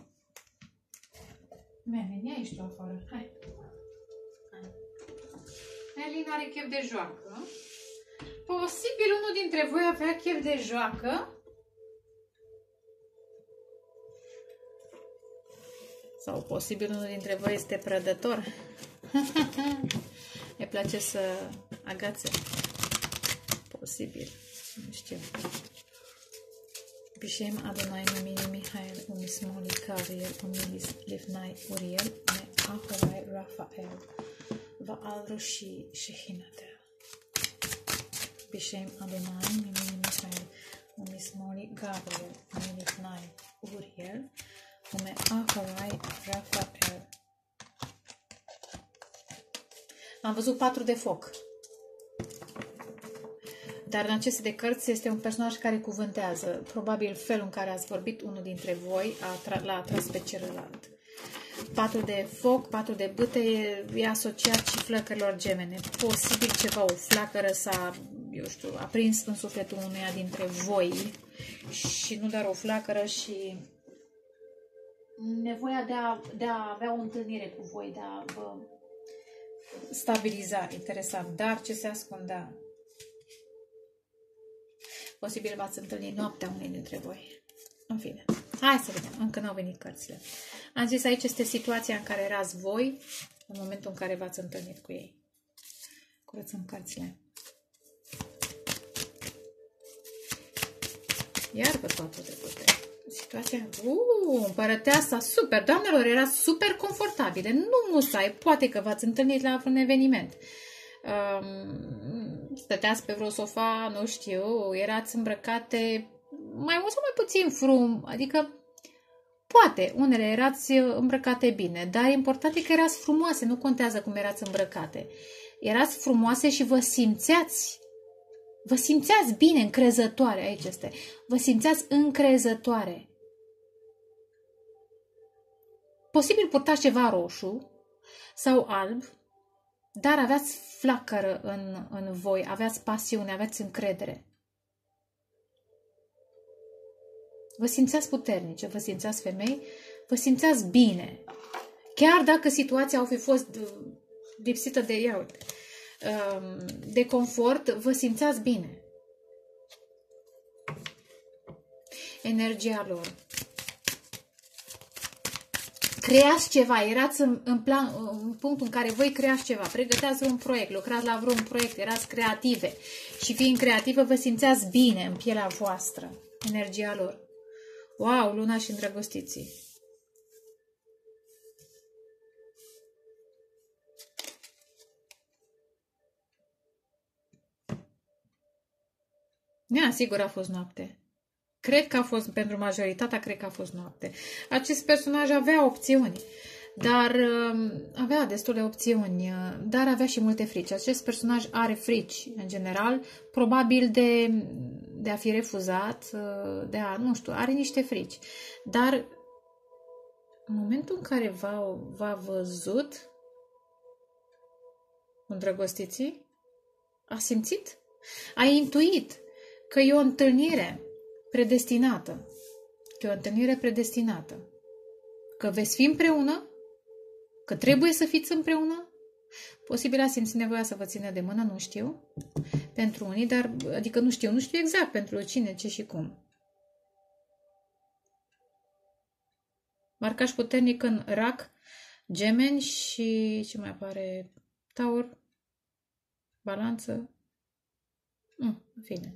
Mene, ia ești tu afară. Hai. Hai. Elina are chef de joacă. Posibil unul dintre voi avea chef de joacă. Sau posibil unul dintre voi este prădător. Îi place să agațe. Posibil. Nu știu. Bishem Adonai Mimini Mihail Umismoli Gabriel Umilis Livnai Uriel Me Ahorai Raphael Vaal Roshi Shechinatel. Bishem Adonai Mimini Mihail Umismoli Gabriel Umilis Livnai Uriel Me Ahorai Raphael. Am văzut patru de foc. Dar în aceste de cărți este un personaj care cuvântează. Probabil felul în care ați vorbit unul dintre voi l-a atras pe celălalt. Patru de foc, patru de bâte e asociat și flăcărilor gemene. Posibil ceva, o flacără s-a, eu știu, a prins în sufletul uneia dintre voi. Și nu doar o flacără, și nevoia de a, de a avea o întâlnire cu voi, de a vă stabiliza. Interesant. Dar ce se ascundea? Posibil v-ați întâlnit noaptea unei dintre voi. În fine. Hai să vedem. Încă n-au venit cărțile. Am zis, aici este situația în care erați voi în momentul în care v-ați întâlnit cu ei. Curățăm cărțile. Iar văd patru de putere. Situația... Uuu, împărăteasa, super! Doamnelor, era super confortabile. Nu musai. Poate că v-ați întâlnit la un eveniment. Um, stăteați pe vreo sofa, nu știu, erați îmbrăcate mai mult sau mai puțin frum, adică poate, unele erați îmbrăcate bine, dar important e că erați frumoase, nu contează cum erați îmbrăcate. Erați frumoase și vă simțeați, vă simțeați bine, încrezătoare, aici este, vă simțeați încrezătoare. Posibil purtați ceva roșu sau alb, dar aveați flacără în, în voi, aveați pasiune, aveați încredere. Vă simțeați puternice, vă simțeați femei, vă simțeați bine. Chiar dacă situația au fi fost lipsită de, ia uite, de confort, vă simțeați bine. Energia lor. Creați ceva, erați în, în, plan, în punctul în care voi creați ceva, pregăteați un proiect, lucrați la vreun proiect, erați creative și fiind creativă vă simțeați bine în pielea voastră, energia lor. Wow, luna și îndrăgostiții. Ia, sigur a fost noapte. Cred că a fost, pentru majoritatea, cred că a fost noapte. Acest personaj avea opțiuni, dar uh, avea destule opțiuni, uh, dar avea și multe frici. Acest personaj are frici, în general, probabil de, de a fi refuzat, uh, de a, nu știu, are niște frici. Dar în momentul în care v-a, v-a văzut îndrăgostiții, a simțit, a intuit că e o întâlnire predestinată, că e o întâlnire predestinată, că veți fi împreună, că trebuie să fiți împreună. Posibil a simțit nevoia să vă țină de mână, nu știu, pentru unii, dar, adică nu știu, nu știu exact pentru cine, ce și cum. Marcaj puternic în Rac, Gemeni și ce mai apare? Taur, Balanță. Mm, în fine.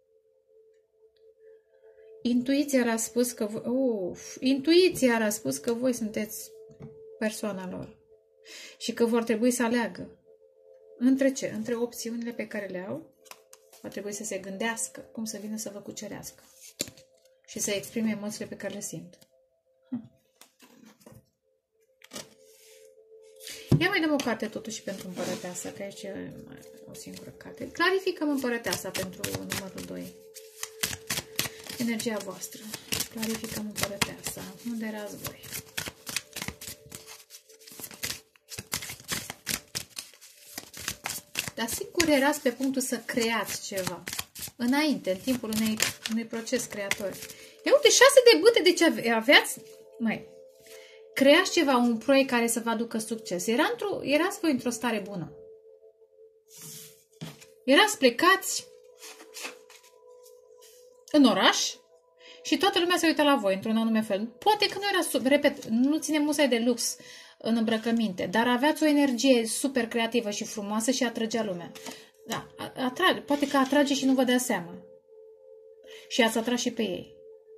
Intuiția a spus că voi, uf, intuiția a spus că voi sunteți persoana lor și că vor trebui să aleagă. Între ce? Între opțiunile pe care le au, va trebui să se gândească cum să vină să vă cucerească și să exprime emoțiile pe care le simt. Hm. Ia mai dăm o carte totuși pentru împărăteasa, că aici e o singură carte. Clarificăm împărăteasa pentru numărul doi. Energia voastră. Clarificăm împărăteasa. Unde erați voi? Dar sigur erați pe punctul să creați ceva. Înainte, în timpul unei, unui proces creator. Ia uite, șase de bâte, deci ave, aveați... Mai, creați ceva, un proiect care să vă aducă succes. Era într-o, erați voi într-o stare bună. Erați plecați în oraș și toată lumea se uită la voi într-un anume fel. Poate că nu era, sub, repet, nu ține musai de lux în îmbrăcăminte, dar aveați o energie super creativă și frumoasă și atrăgea lumea. Da, atrage, poate că atrage și nu vă dea seama. Și ați atras și pe ei.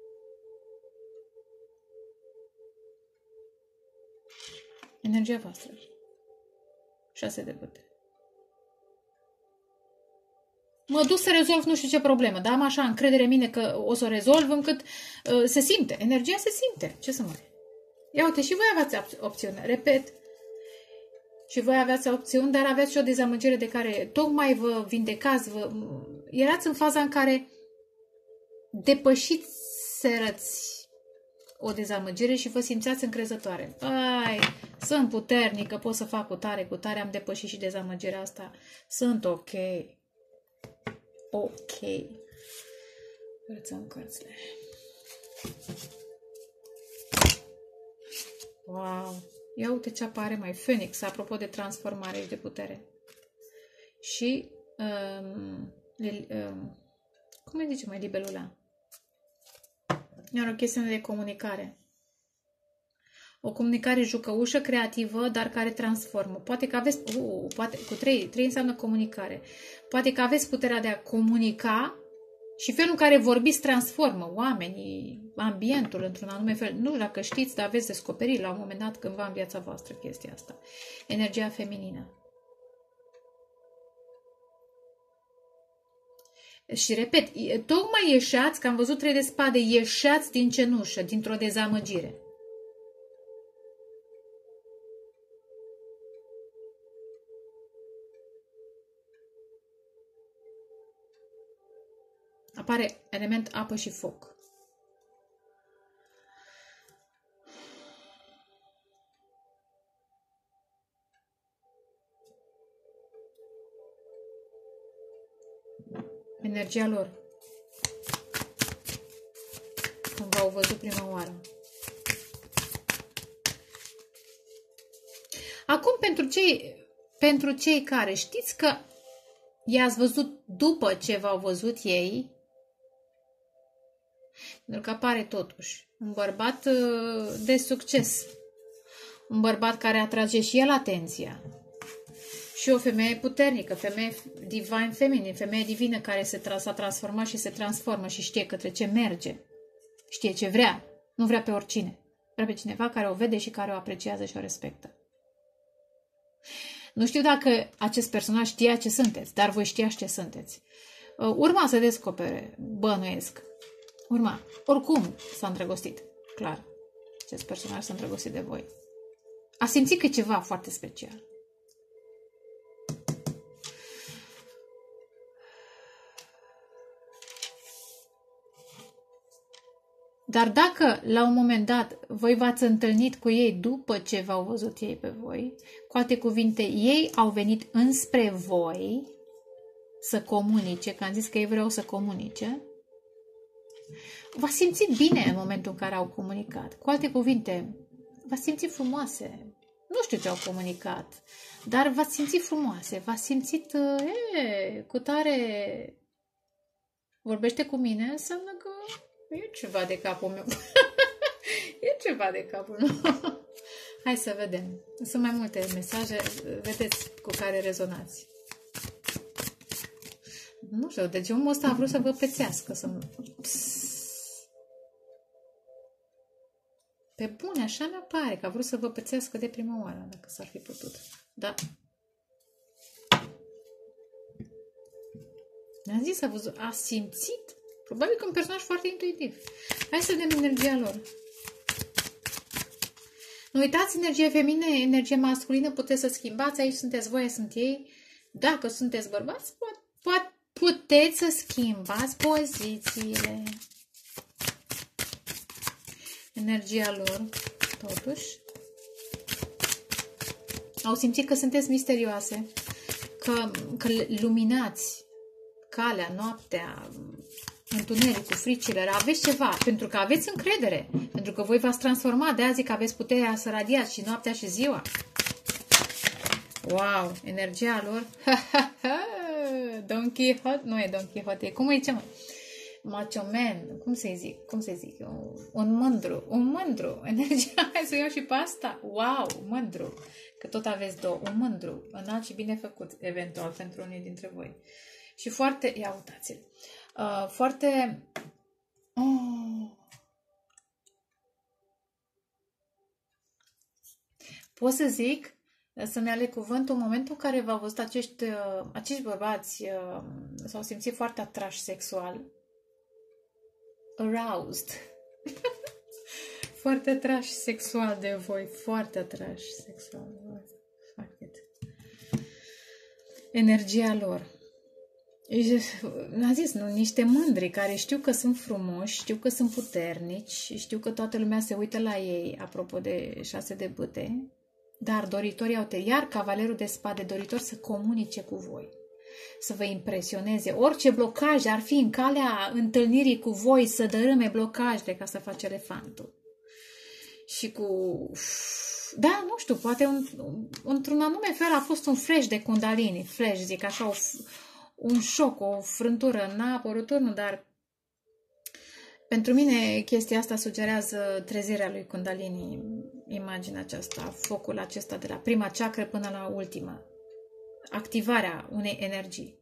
Energia voastră. Șase de bâte. Mă duc să rezolv nu știu ce problemă, dar am așa încredere în mine că o să o rezolv încât uh, se simte. Energia se simte. Ce să mai... Ia uite, și voi aveați opțiune. Repet. Și voi aveați opțiuni, dar aveați și o dezamăgire de care tocmai vă vindecați. Vă... Erați în faza în care depășiți o dezamăgire și vă simțeați încrezătoare. Ai, sunt puternică, pot să fac cu tare, cu tare, am depășit și dezamăgirea asta. Sunt ok. Ok. Curățăm cărțile. Wow. Ia uite ce apare mai. Phoenix, apropo de transformare și de putere. Și um, um, cum îi zice mai libelula? Iar o chestiune de comunicare. O comunicare jucăușă, creativă, dar care transformă. Poate că aveți... Uh, poate, cu trei, trei înseamnă comunicare. Poate că aveți puterea de a comunica și felul în care vorbiți transformă oamenii, ambientul într-un anume fel. Nu știu dacă știți, dar aveți descoperit la un moment dat cândva în viața voastră chestia asta. Energia feminină. Și repet, tocmai ieșați, că am văzut trei de spade, ieșați din cenușă, dintr-o dezamăgire. Apare element apă și foc. Energia lor. Când v-au văzut prima oară. Acum, pentru cei, pentru cei care știți că i-ați văzut după ce v-au văzut ei, pentru că apare totuși un bărbat de succes. Un bărbat care atrage și el atenția. Și o femeie puternică, femeie divine feminine, femeie divină care s-a transformat și se transformă și știe către ce merge. Știe ce vrea. Nu vrea pe oricine. Vrea pe cineva care o vede și care o apreciază și o respectă. Nu știu dacă acest personaj știa ce sunteți, dar voi știați ce sunteți. Urma să descopere, bănuiesc. Urma, oricum s-a îndrăgostit, clar. Acest personaj s-a îndrăgostit de voi. A simțit că e ceva foarte special. Dar dacă, la un moment dat, voi v-ați întâlnit cu ei după ce v-au văzut ei pe voi, cu alte cuvinte, ei au venit înspre voi să comunice, că am zis că ei vreau să comunice, v-ați simțit bine în momentul în care au comunicat. Cu alte cuvinte, v-ați simțit frumoase. Nu știu ce au comunicat, dar v-ați simțit frumoase. V-ați simțit, e, cu tare vorbește cu mine, înseamnă că e ceva de capul meu. E ceva de capul meu. Hai să vedem. Sunt mai multe mesaje, vedeți cu care rezonați. Nu știu, deci omul ăsta a vrut să vă pețească. Să... Pe bune, așa mi pare că a vrut să vă pețească de prima oară, dacă s-ar fi putut. Da. Ne-am zis, a, văzut, a simțit. Probabil că un personaj foarte intuitiv. Hai să vedem energia lor. Nu uitați, energia feminină, energia masculină, puteți să schimbați. Aici sunteți voi, sunt ei. Dacă sunteți bărbați, poate puteți să schimbați pozițiile. Energia lor, totuși. Au simțit că sunteți misterioase, că, că luminați calea, noaptea, întunericul, fricile, aveți ceva, pentru că aveți încredere, pentru că voi v-ați transformat, de-aia zic că aveți puterea să radiați și noaptea și ziua. Wow, energia lor. Don Quixote, nu e Don Quixote, cum îi zicem? Macho Man, cum să-i zic, cum să-i zic, un, un mândru, un mândru, energia, hai să iau și pe asta, wow, mândru, că tot aveți două, un mândru, înalt și bine făcut, eventual, pentru unii dintre voi. Și foarte, ia uitați-l, uh, foarte, oh. Pot să zic, să-mi aleg cuvântul, în momentul în care v-au văzut acești, uh, acești bărbați, uh, s-au simțit foarte atrași sexual, aroused, foarte atrași sexual de voi, foarte atrași sexual de voi, foarte. Energia lor. Am zis, nu, niște mândri care știu că sunt frumoși, știu că sunt puternici, știu că toată lumea se uită la ei, apropo de șase de bâte, dar doritorii au te, iar cavalerul de spade, doritor să comunice cu voi, să vă impresioneze. Orice blocaj ar fi în calea întâlnirii cu voi, să dărâme blocajele ca să faci elefantul. Și cu... Da, nu știu, poate un, într-un anume fel a fost un flash de Kundalini, flash, zic așa, o, un șoc, o frântură, n-a apărut unul, dar pentru mine chestia asta sugerează trezirea lui Kundalini, imaginea aceasta, focul acesta de la prima chakră până la ultima, activarea unei energii.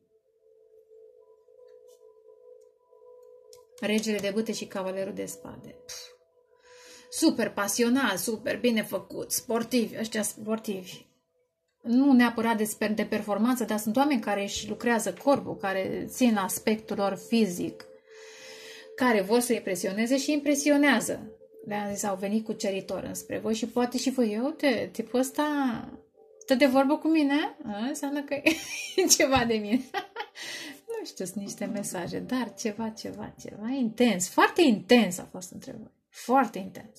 Regele de bâte și cavalerul de spade. Pff. Super pasionat, super bine făcut, sportivi, ăștia sportivi. Nu neapărat de, de performanță, dar sunt oameni care își lucrează corpul, care țin aspectul lor fizic, care vor să impresioneze și impresionează. Le-am zis, au venit cu ceritor înspre voi și poate și voi, eu, uite, tipul ăsta stă de vorbă cu mine? A, înseamnă că e ceva de mine. Nu știu, sunt niște mesaje, dar ceva, ceva, ceva intens, foarte intens a fost între voi. Foarte intens.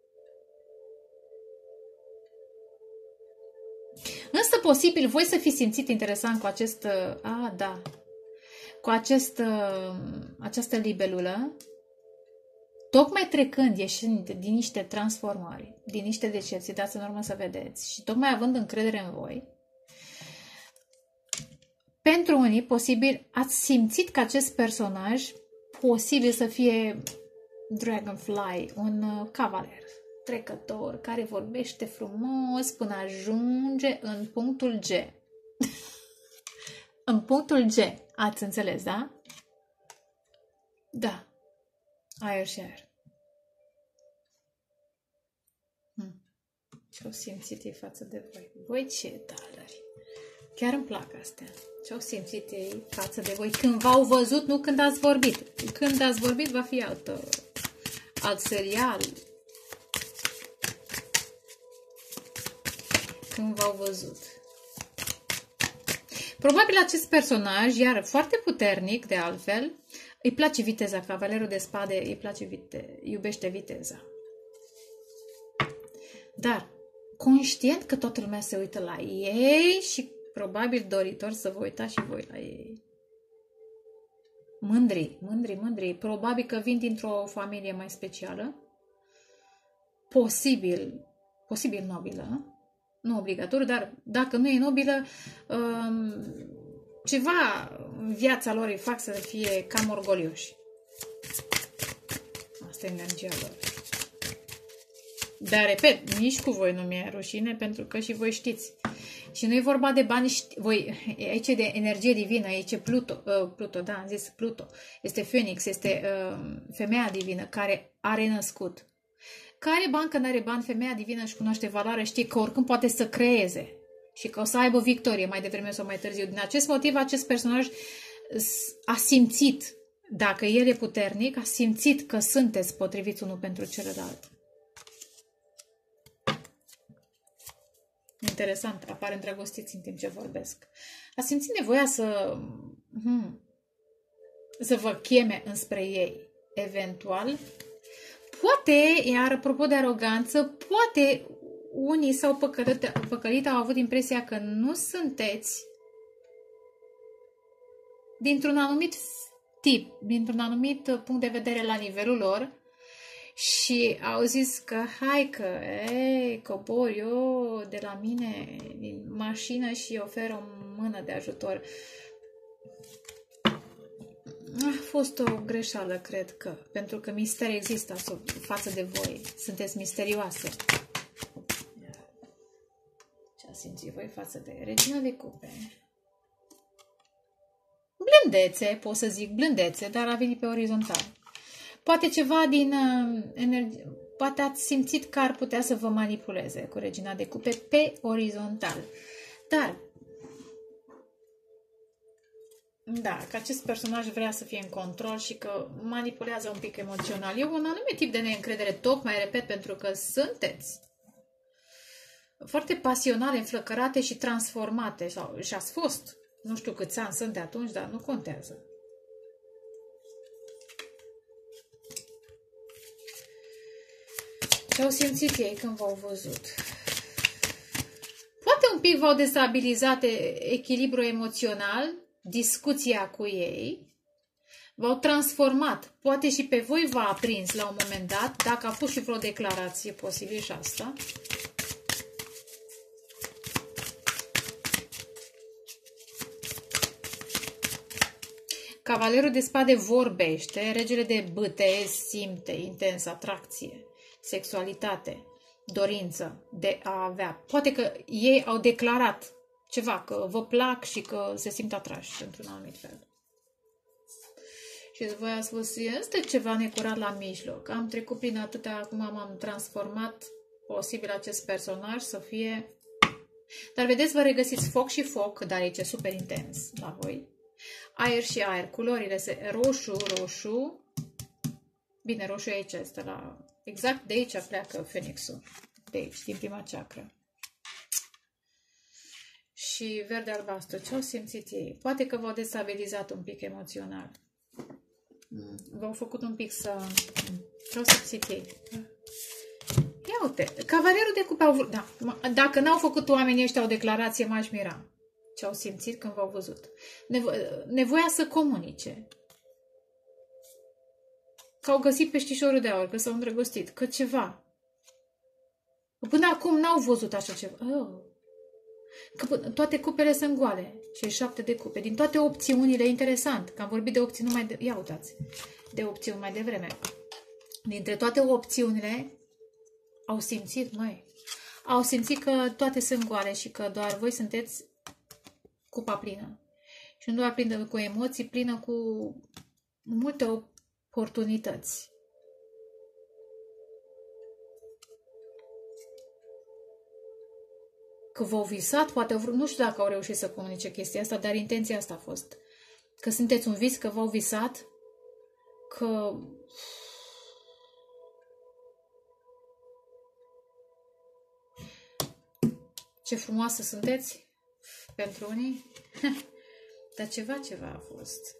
Însă posibil voi să fi simțit interesant cu acest, a, da, cu acest, această libelulă, tocmai trecând, ieșind din niște transformări, din niște decepții, dați în urmă să vedeți, și tocmai având încredere în voi, pentru unii, posibil, ați simțit că acest personaj posibil să fie Dragonfly, un uh, cavaler trecător care vorbește frumos până ajunge în punctul G. În punctul G. Ați înțeles, da? Da. Aer și aer. Hm. Ce-o simțit ei față de voi? Voi ce talări! Chiar îmi plac astea. Ce au simțit ei față de voi când v-au văzut, nu când ați vorbit. Când ați vorbit va fi alt, alt serial. Când v-au văzut. Probabil acest personaj, iar foarte puternic de altfel, îi place viteza. Cavalerul de spade îi place vite, iubește viteza. Dar conștient că toată lumea se uită la ei și probabil doritor să vă uitați și voi la ei. Mândri, mândri, mândri. Probabil că vin dintr-o familie mai specială. Posibil, posibil nobilă. Nu obligatoriu, dar dacă nu e nobilă, um, ceva în viața lor îi fac să fie cam orgolioși. Asta e energia lor. Dar, repet, nici cu voi nu mi-e rușine, pentru că și voi știți. Și nu e vorba de bani, voi, aici e de energie divină, aici e Pluto, uh, Pluto, da, am zis Pluto, este Phoenix, este uh, femeia divină care a renăscut. Care bani, că nu are bani, femeia divină își cunoaște valoarea, știe că oricând poate să creeze și că o să aibă victorie mai devreme sau mai târziu. Din acest motiv, acest personaj a simțit, dacă el e puternic, a simțit că sunteți potriviți unul pentru celălalt. Interesant, apare îndrăgostiți în timp ce vorbesc. A simțit nevoia să, hmm, să vă cheme înspre ei, eventual. Poate, iar apropo de aroganță, poate unii s-au păcălit, păcălit, au avut impresia că nu sunteți dintr-un anumit tip, dintr-un anumit punct de vedere la nivelul lor și au zis că hai că, ei, cobor eu de la mine din mașină și ofer o mână de ajutor. A fost o greșeală, cred că, pentru că mister există față de voi. Sunteți misterioase. Ce a simțit voi față de Regina de Cupe? Blândețe, pot să zic blândețe, dar a venit pe orizontal. Poate ceva din uh, energie, poate ați simțit că ar putea să vă manipuleze cu Regina de Cupe pe orizontal. Dar da, că acest personaj vrea să fie în control și că manipulează un pic emoțional. E un anume tip de neîncredere, tocmai, repet, pentru că sunteți foarte pasionale, înflăcărate și transformate. Sau, și ați fost. Nu știu câți ani sunt de atunci, dar nu contează. Ce au simțit ei când v-au văzut? Poate un pic v-au destabilizat echilibrul emoțional, discuția cu ei, v-au transformat. Poate și pe voi v-a aprins la un moment dat, dacă a fost și vreo declarație, posibil și asta. Cavalerul de spade vorbește, regele de bâte simte intens atracție, sexualitate, dorință de a avea. Poate că ei au declarat ceva, că vă plac și că se simt atrași într-un anumit fel. Și voi ați spus, este ceva necurat la mijloc. Am trecut prin atâtea, acum m-am transformat, posibil acest personaj să fie... Dar vedeți, vă regăsiți foc și foc, dar aici e super intens la voi. Aer și aer, culorile se roșu, roșu. Bine, roșu e aici, este la... Exact de aici pleacă Phoenixul. De aici, din prima chakra. Și verde-albastru. Ce au simțit ei? Poate că v-au destabilizat un pic emoțional. V-au făcut un pic să... Ce au simțit ei? Ia uite, cavalerul de cupe au vrut... Da. Dacă n-au făcut oamenii ăștia o declarație, m-aș mira. Ce au simțit când v-au văzut? Nevo nevoia să comunice. Că au găsit peștișorul de aur, că s-au îndrăgostit, că ceva. Până acum n-au văzut așa ceva. Oh. Că toate cupele sunt goale. Cei șapte de cupe. Din toate opțiunile, interesant, că am vorbit de opțiuni mai de... Ia uitați. De opțiuni mai devreme. Dintre toate opțiunile, au simțit, măi, au simțit că toate sunt goale și că doar voi sunteți cupa plină. Și nu doar plină cu emoții, plină cu multe oportunități. că v-au visat, poate au vrut, nu știu dacă au reușit să comunice chestia asta, dar intenția asta a fost. Că sunteți un vis, că v-au visat, că... Ce frumoasă sunteți pentru unii, dar ceva, ceva a fost.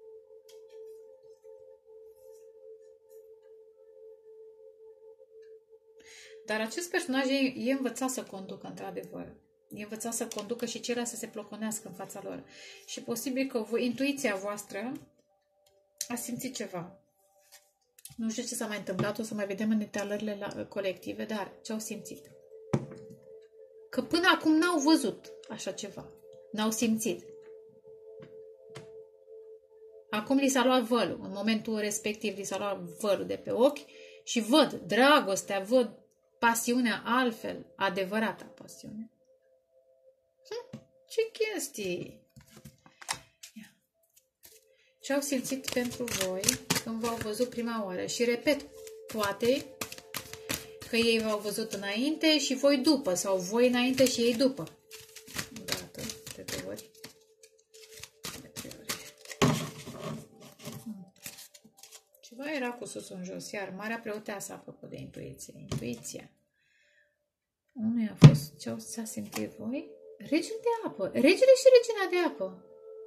Dar acest personaj e, e învățat să conducă, într-adevăr. E învățat să conducă și ceilalți să se ploconească în fața lor. Și posibil că voi, intuiția voastră a simțit ceva. Nu știu ce s-a mai întâmplat, o să mai vedem în detalările la, colective, dar ce au simțit? Că până acum n-au văzut așa ceva. N-au simțit. Acum li s-a luat vălul. În momentul respectiv li s-a luat vălul de pe ochi și văd dragostea, văd pasiunea altfel, adevărata pasiune. Hm, ce chestii! Ia. Ce au simțit pentru voi când v-au văzut prima oară? Și repet, poate că ei v-au văzut înainte și voi după, sau voi înainte și ei după. Odată, de trei ori. De trei ori. Hmm. Ceva era cu sus în jos, iar Marea Preoteasă, apropo de intuiție. Intuiția. Unul a fost ce s-a simțit voi? Regele de apă. Regele și regina de apă.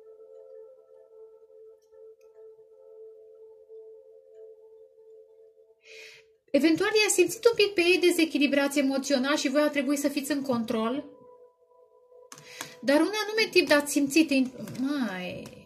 Eventual i-a simțit un pic pe ei dezechilibrați emoțional și voi a trebuit să fiți în control. Dar un anume tip de ați simțit... Mai...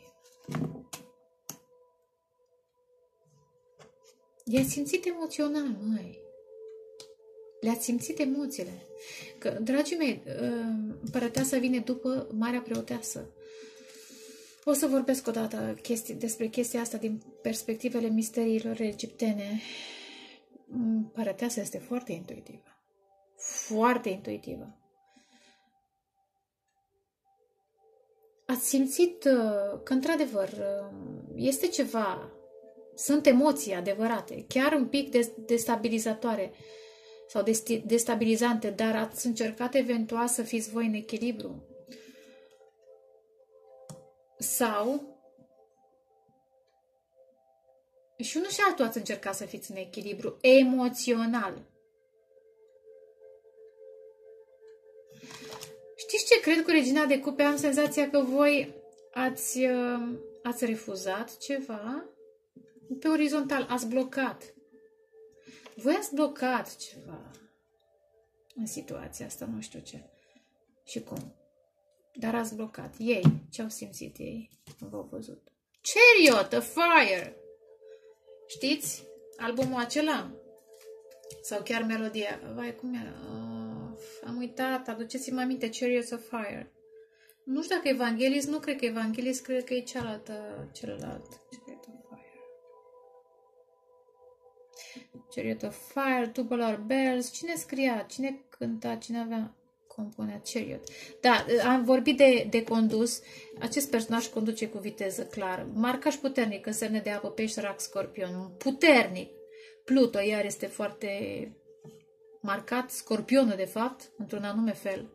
I-ați simțit emoțional, mai. Le-ați simțit emoțiile. Că, dragii mei, împărăteasa vine după Marea Preoteasă. O să vorbesc o dată chestii, despre chestia asta din perspectivele misteriilor egiptene. Împărăteasa este foarte intuitivă. Foarte intuitivă. Ați simțit că, într-adevăr, este ceva... Sunt emoții adevărate, chiar un pic destabilizatoare sau destabilizante, dar ați încercat eventual să fiți voi în echilibru. Sau și unul și altul ați încercat să fiți în echilibru emoțional. Știți ce cred cu Regina de Cupe? Am senzația că voi ați, ați refuzat ceva pe orizontal, ați blocat. Voi ați blocat ceva în situația asta, nu știu ce și cum. Dar ați blocat. Ei, ce au simțit ei? Nu v-au văzut. Chariot of Fire! Știți? Albumul acela? Sau chiar melodia? Vai, cum era? Uh, am uitat, aduceți-mi aminte, Chariot of Fire. Nu știu dacă Evanghelis, nu cred că Evanghelis, cred că e cealaltă, celălalt. Chariot of Fire. Chariot of Fire, Tubular Bells. Cine scria? Cine cânta? Cine avea? Compunea Chariot. Da, am vorbit de, de condus. Acest personaj conduce cu viteză, clar. Marcaj puternic în semne de apă, pești, rac, scorpion. Puternic. Pluto, iar este foarte marcat. Scorpionul, de fapt, într-un anume fel.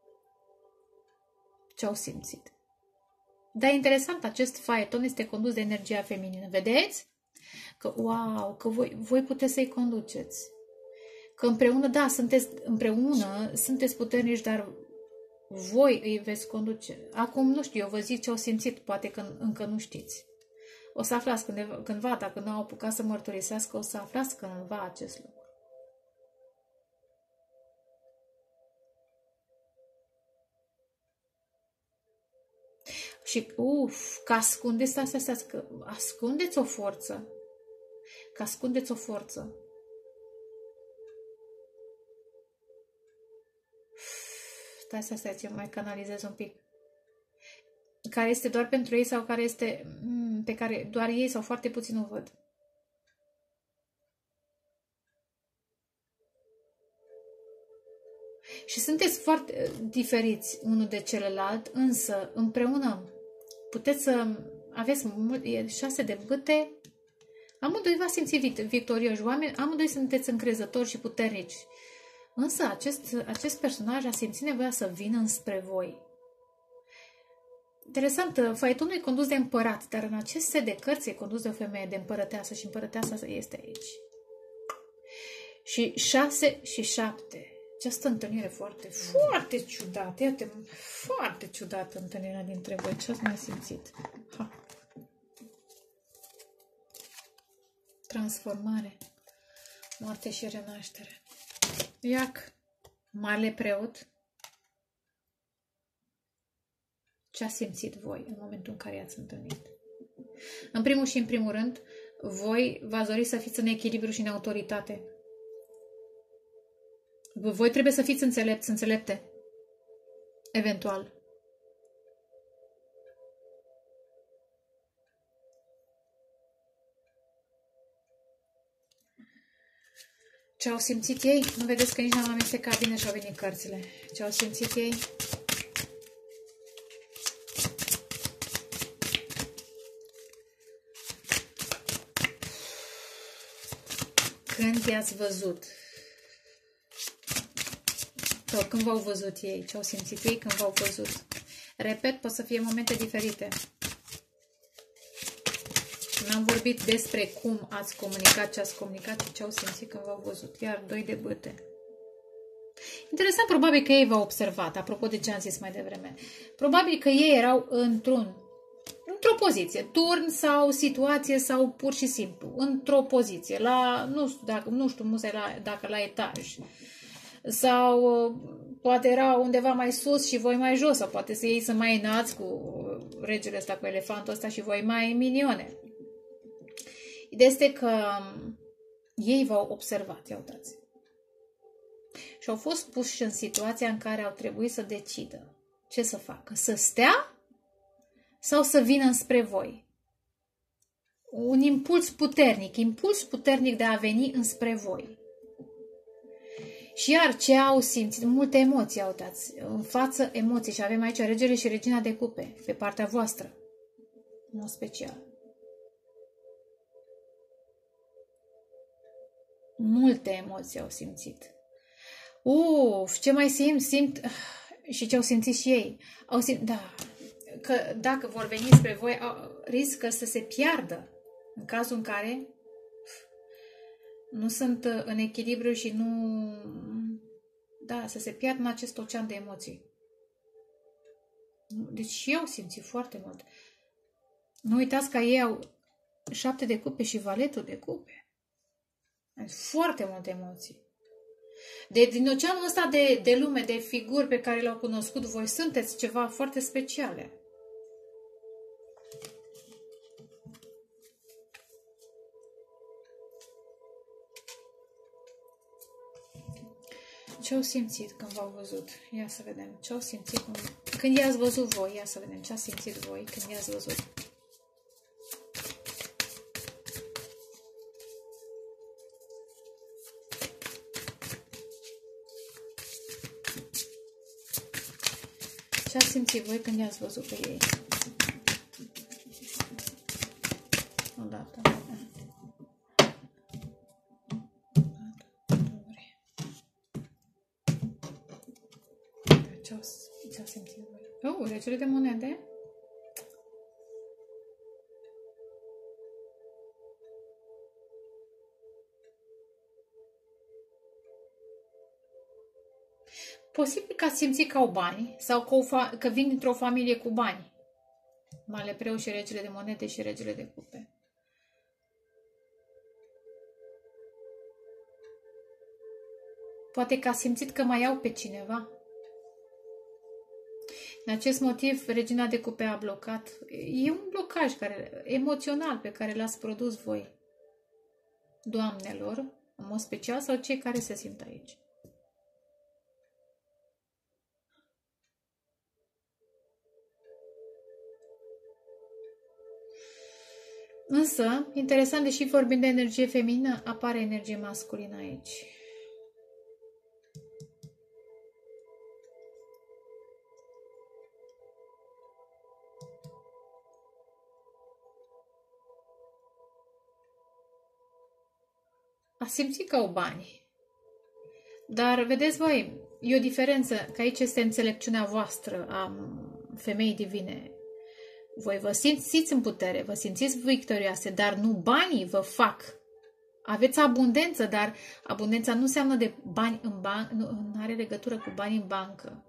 Ce au simțit. Dar interesant, acest faeton este condus de energia feminină. Vedeți? Că, wow, că voi, voi puteți să-i conduceți. Că împreună, da, sunteți împreună, sunteți puternici, dar voi îi veți conduce. Acum, nu știu, eu vă zic ce au simțit, poate că încă nu știți. O să aflați cândeva, cândva, dacă nu au apucat să mărturisească, o să aflați cândva acest lucru. Și, uf, că ascundeți astea, astea, că ascundeți o forță. Că ascundeți o forță. Stai, stai, stai, eu mai canalizez un pic. Care este doar pentru ei sau care este pe care doar ei sau foarte puțin o văd. Și sunteți foarte diferiți unul de celălalt, însă împreună puteți să aveți șase de bâte. Amândoi v-ați simțit victorioși, oameni, amândoi sunteți încrezători și puternici. Însă acest, acest personaj a simțit nevoia să vină înspre voi. Interesant, faetonul e condus de împărat, dar în acest set de cărți e condus de o femeie, de împărăteasă, și împărăteasa este aici. Și șase și șapte. Această întâlnire foarte, foarte ciudată. Iată, foarte ciudată întâlnirea dintre voi. Ce ați mai simțit? Ha. Transformare, moarte și renaștere. Iac, marele preot. Ce ați simțit voi în momentul în care i-ați întâlnit? În primul și în primul rând, voi v-ați dori să fiți în echilibru și în autoritate. Voi trebuie să fiți înțelepți, înțelepte. Eventual. Ce au simțit ei? Nu vedeți că nici n-am amestecat bine și au venit cărțile. Ce au simțit ei? Când i-ați văzut? Sau când v-au văzut ei? Ce au simțit ei când v-au văzut? Repet, pot să fie momente diferite. N-am vorbit despre cum ați comunicat, ce ați comunicat și ce au simțit când v-au văzut. Iar doi de bâte. Interesant, probabil că ei v-au observat, apropo de ce am zis mai devreme. Probabil că ei erau într-un, într-o poziție, turn sau situație sau pur și simplu, într-o poziție, la, nu știu, dacă, nu știu la, dacă la etaj. Sau poate era undeva mai sus și voi mai jos, sau poate să ei să mai înalți cu regele ăsta, cu elefantul ăsta și voi mai minione. Ideea este că ei v-au observat, ia uitați. Și au fost puși în situația în care au trebuit să decidă ce să facă. Să stea sau să vină înspre voi. Un impuls puternic, impuls puternic de a veni înspre voi. Și iar ce au simțit? Multe emoții, uitați. În față emoții. Și avem aici regele și regina de cupe, pe partea voastră. În mod special. Multe emoții au simțit. Uf, ce mai simt? Simt și ce au simțit și ei. Au simt, da, că dacă vor veni spre voi, au, riscă să se piardă în cazul în care nu sunt în echilibru și nu, da, să se piardă în acest ocean de emoții. Deci și eu simțit foarte mult. Nu uitați că ei au șapte de cupe și valetul de cupe. Foarte multe emoții. De, din oceanul ăsta de, de lume, de figuri pe care le-au cunoscut, voi sunteți ceva foarte speciale. Ce au simțit când v-au văzut? Ia să vedem. Ce au simțit când, când i-ați văzut voi? Ia să vedem ce ați simțit voi când i-ați văzut. Ce ați simțit voi când i-ați văzut pe ei? Odată. Ce ați simțit voi? Oh, regele de monede. Posibil că ați simțit că au bani sau că, o că vin dintr-o familie cu bani. Marele preot și regele de monede și regele de cupe. Poate că ați simțit că mai au pe cineva. Din acest motiv, regina de cupe a blocat. E un blocaj care, emoțional pe care l-ați produs voi, doamnelor, în mod special, sau cei care se simt aici. Însă, interesant, deși vorbim de energie feminină, apare energie masculină aici. A simțit că au bani. Dar vedeți voi, e o diferență, că aici este înțelepciunea voastră a femeii divine. Voi vă simțiți în putere, vă simțiți victorioase, dar nu banii vă fac. Aveți abundență, dar abundența nu înseamnă de bani în bancă, nu, nu are legătură cu bani în bancă.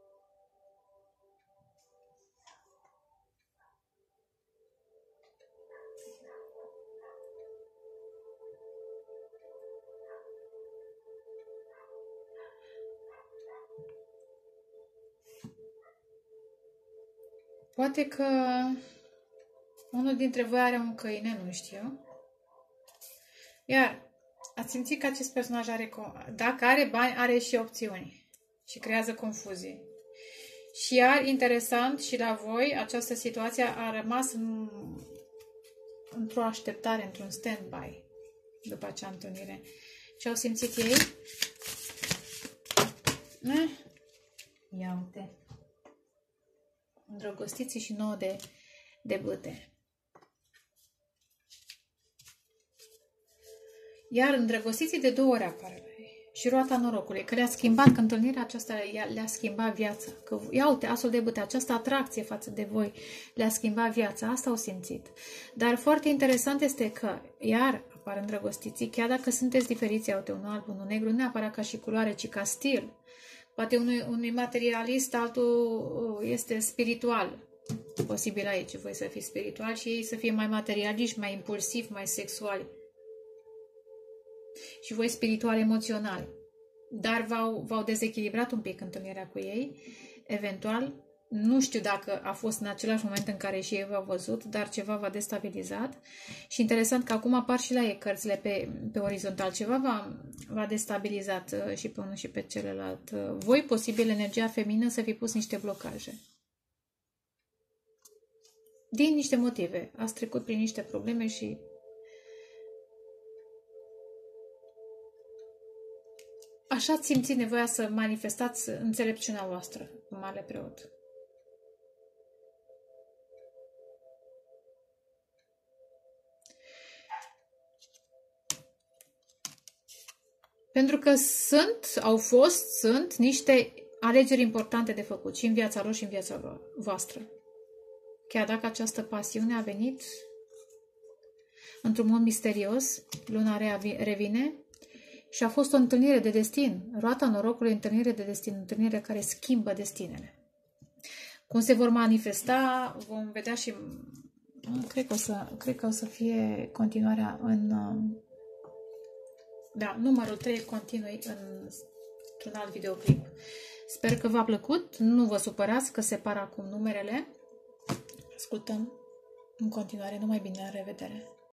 Poate că unul dintre voi are un câine, nu știu. Iar ați simțit că acest personaj are, dacă are bani, are și opțiuni și creează confuzie. Și iar, interesant, și la voi, această situație a rămas în, într-o așteptare, într-un stand-by după acea întâlnire. Ce au simțit ei? Eh? Ia uite. Îndrăgostiții și nouă de, de bâte. Iar îndrăgostiții de două ori apare la ei. Și roata norocului, că le-a schimbat, că întâlnirea aceasta le-a schimbat viața. Că, ia uite, asul de bâte, această atracție față de voi le-a schimbat viața. Asta au simțit. Dar foarte interesant este că, iar apar îndrăgostiții, chiar dacă sunteți diferiți, uite, unul alb, unul negru, nu neapărat ca și culoare, ci ca stil. Poate unui, unui materialist, altul este spiritual. Posibil aici voi să fiți spiritual și ei să fie mai materialiști, mai impulsivi, mai sexuali. Și voi spiritual emoțional. Dar v-au dezechilibrat un pic întâlnirea cu ei. Eventual, nu știu dacă a fost în același moment în care și ei v-au văzut, dar ceva v-a destabilizat. Și interesant că acum apar și la ei cărțile pe, pe orizontal. Ceva v-a destabilizat și pe unul și pe celălalt. Voi, posibil, energia feminină să fi pus niște blocaje. Din niște motive. Ați trecut prin niște probleme și așa ați simțit nevoia să manifestați înțelepciunea voastră, Mare Preot. Pentru că sunt, au fost, sunt niște alegeri importante de făcut și în viața lor și în viața voastră. Chiar dacă această pasiune a venit într-un mod misterios, luna rea revine și a fost o întâlnire de destin. Roata norocului, întâlnire de destin, întâlnire care schimbă destinele. Cum se vor manifesta, vom vedea și cred că o să, cred că o să fie continuarea în da, numărul trei continui în, într-un alt videoclip. Sper că v-a plăcut, nu vă supărați că separ acum numerele. Ascultăm în continuare, numai bine, la revedere!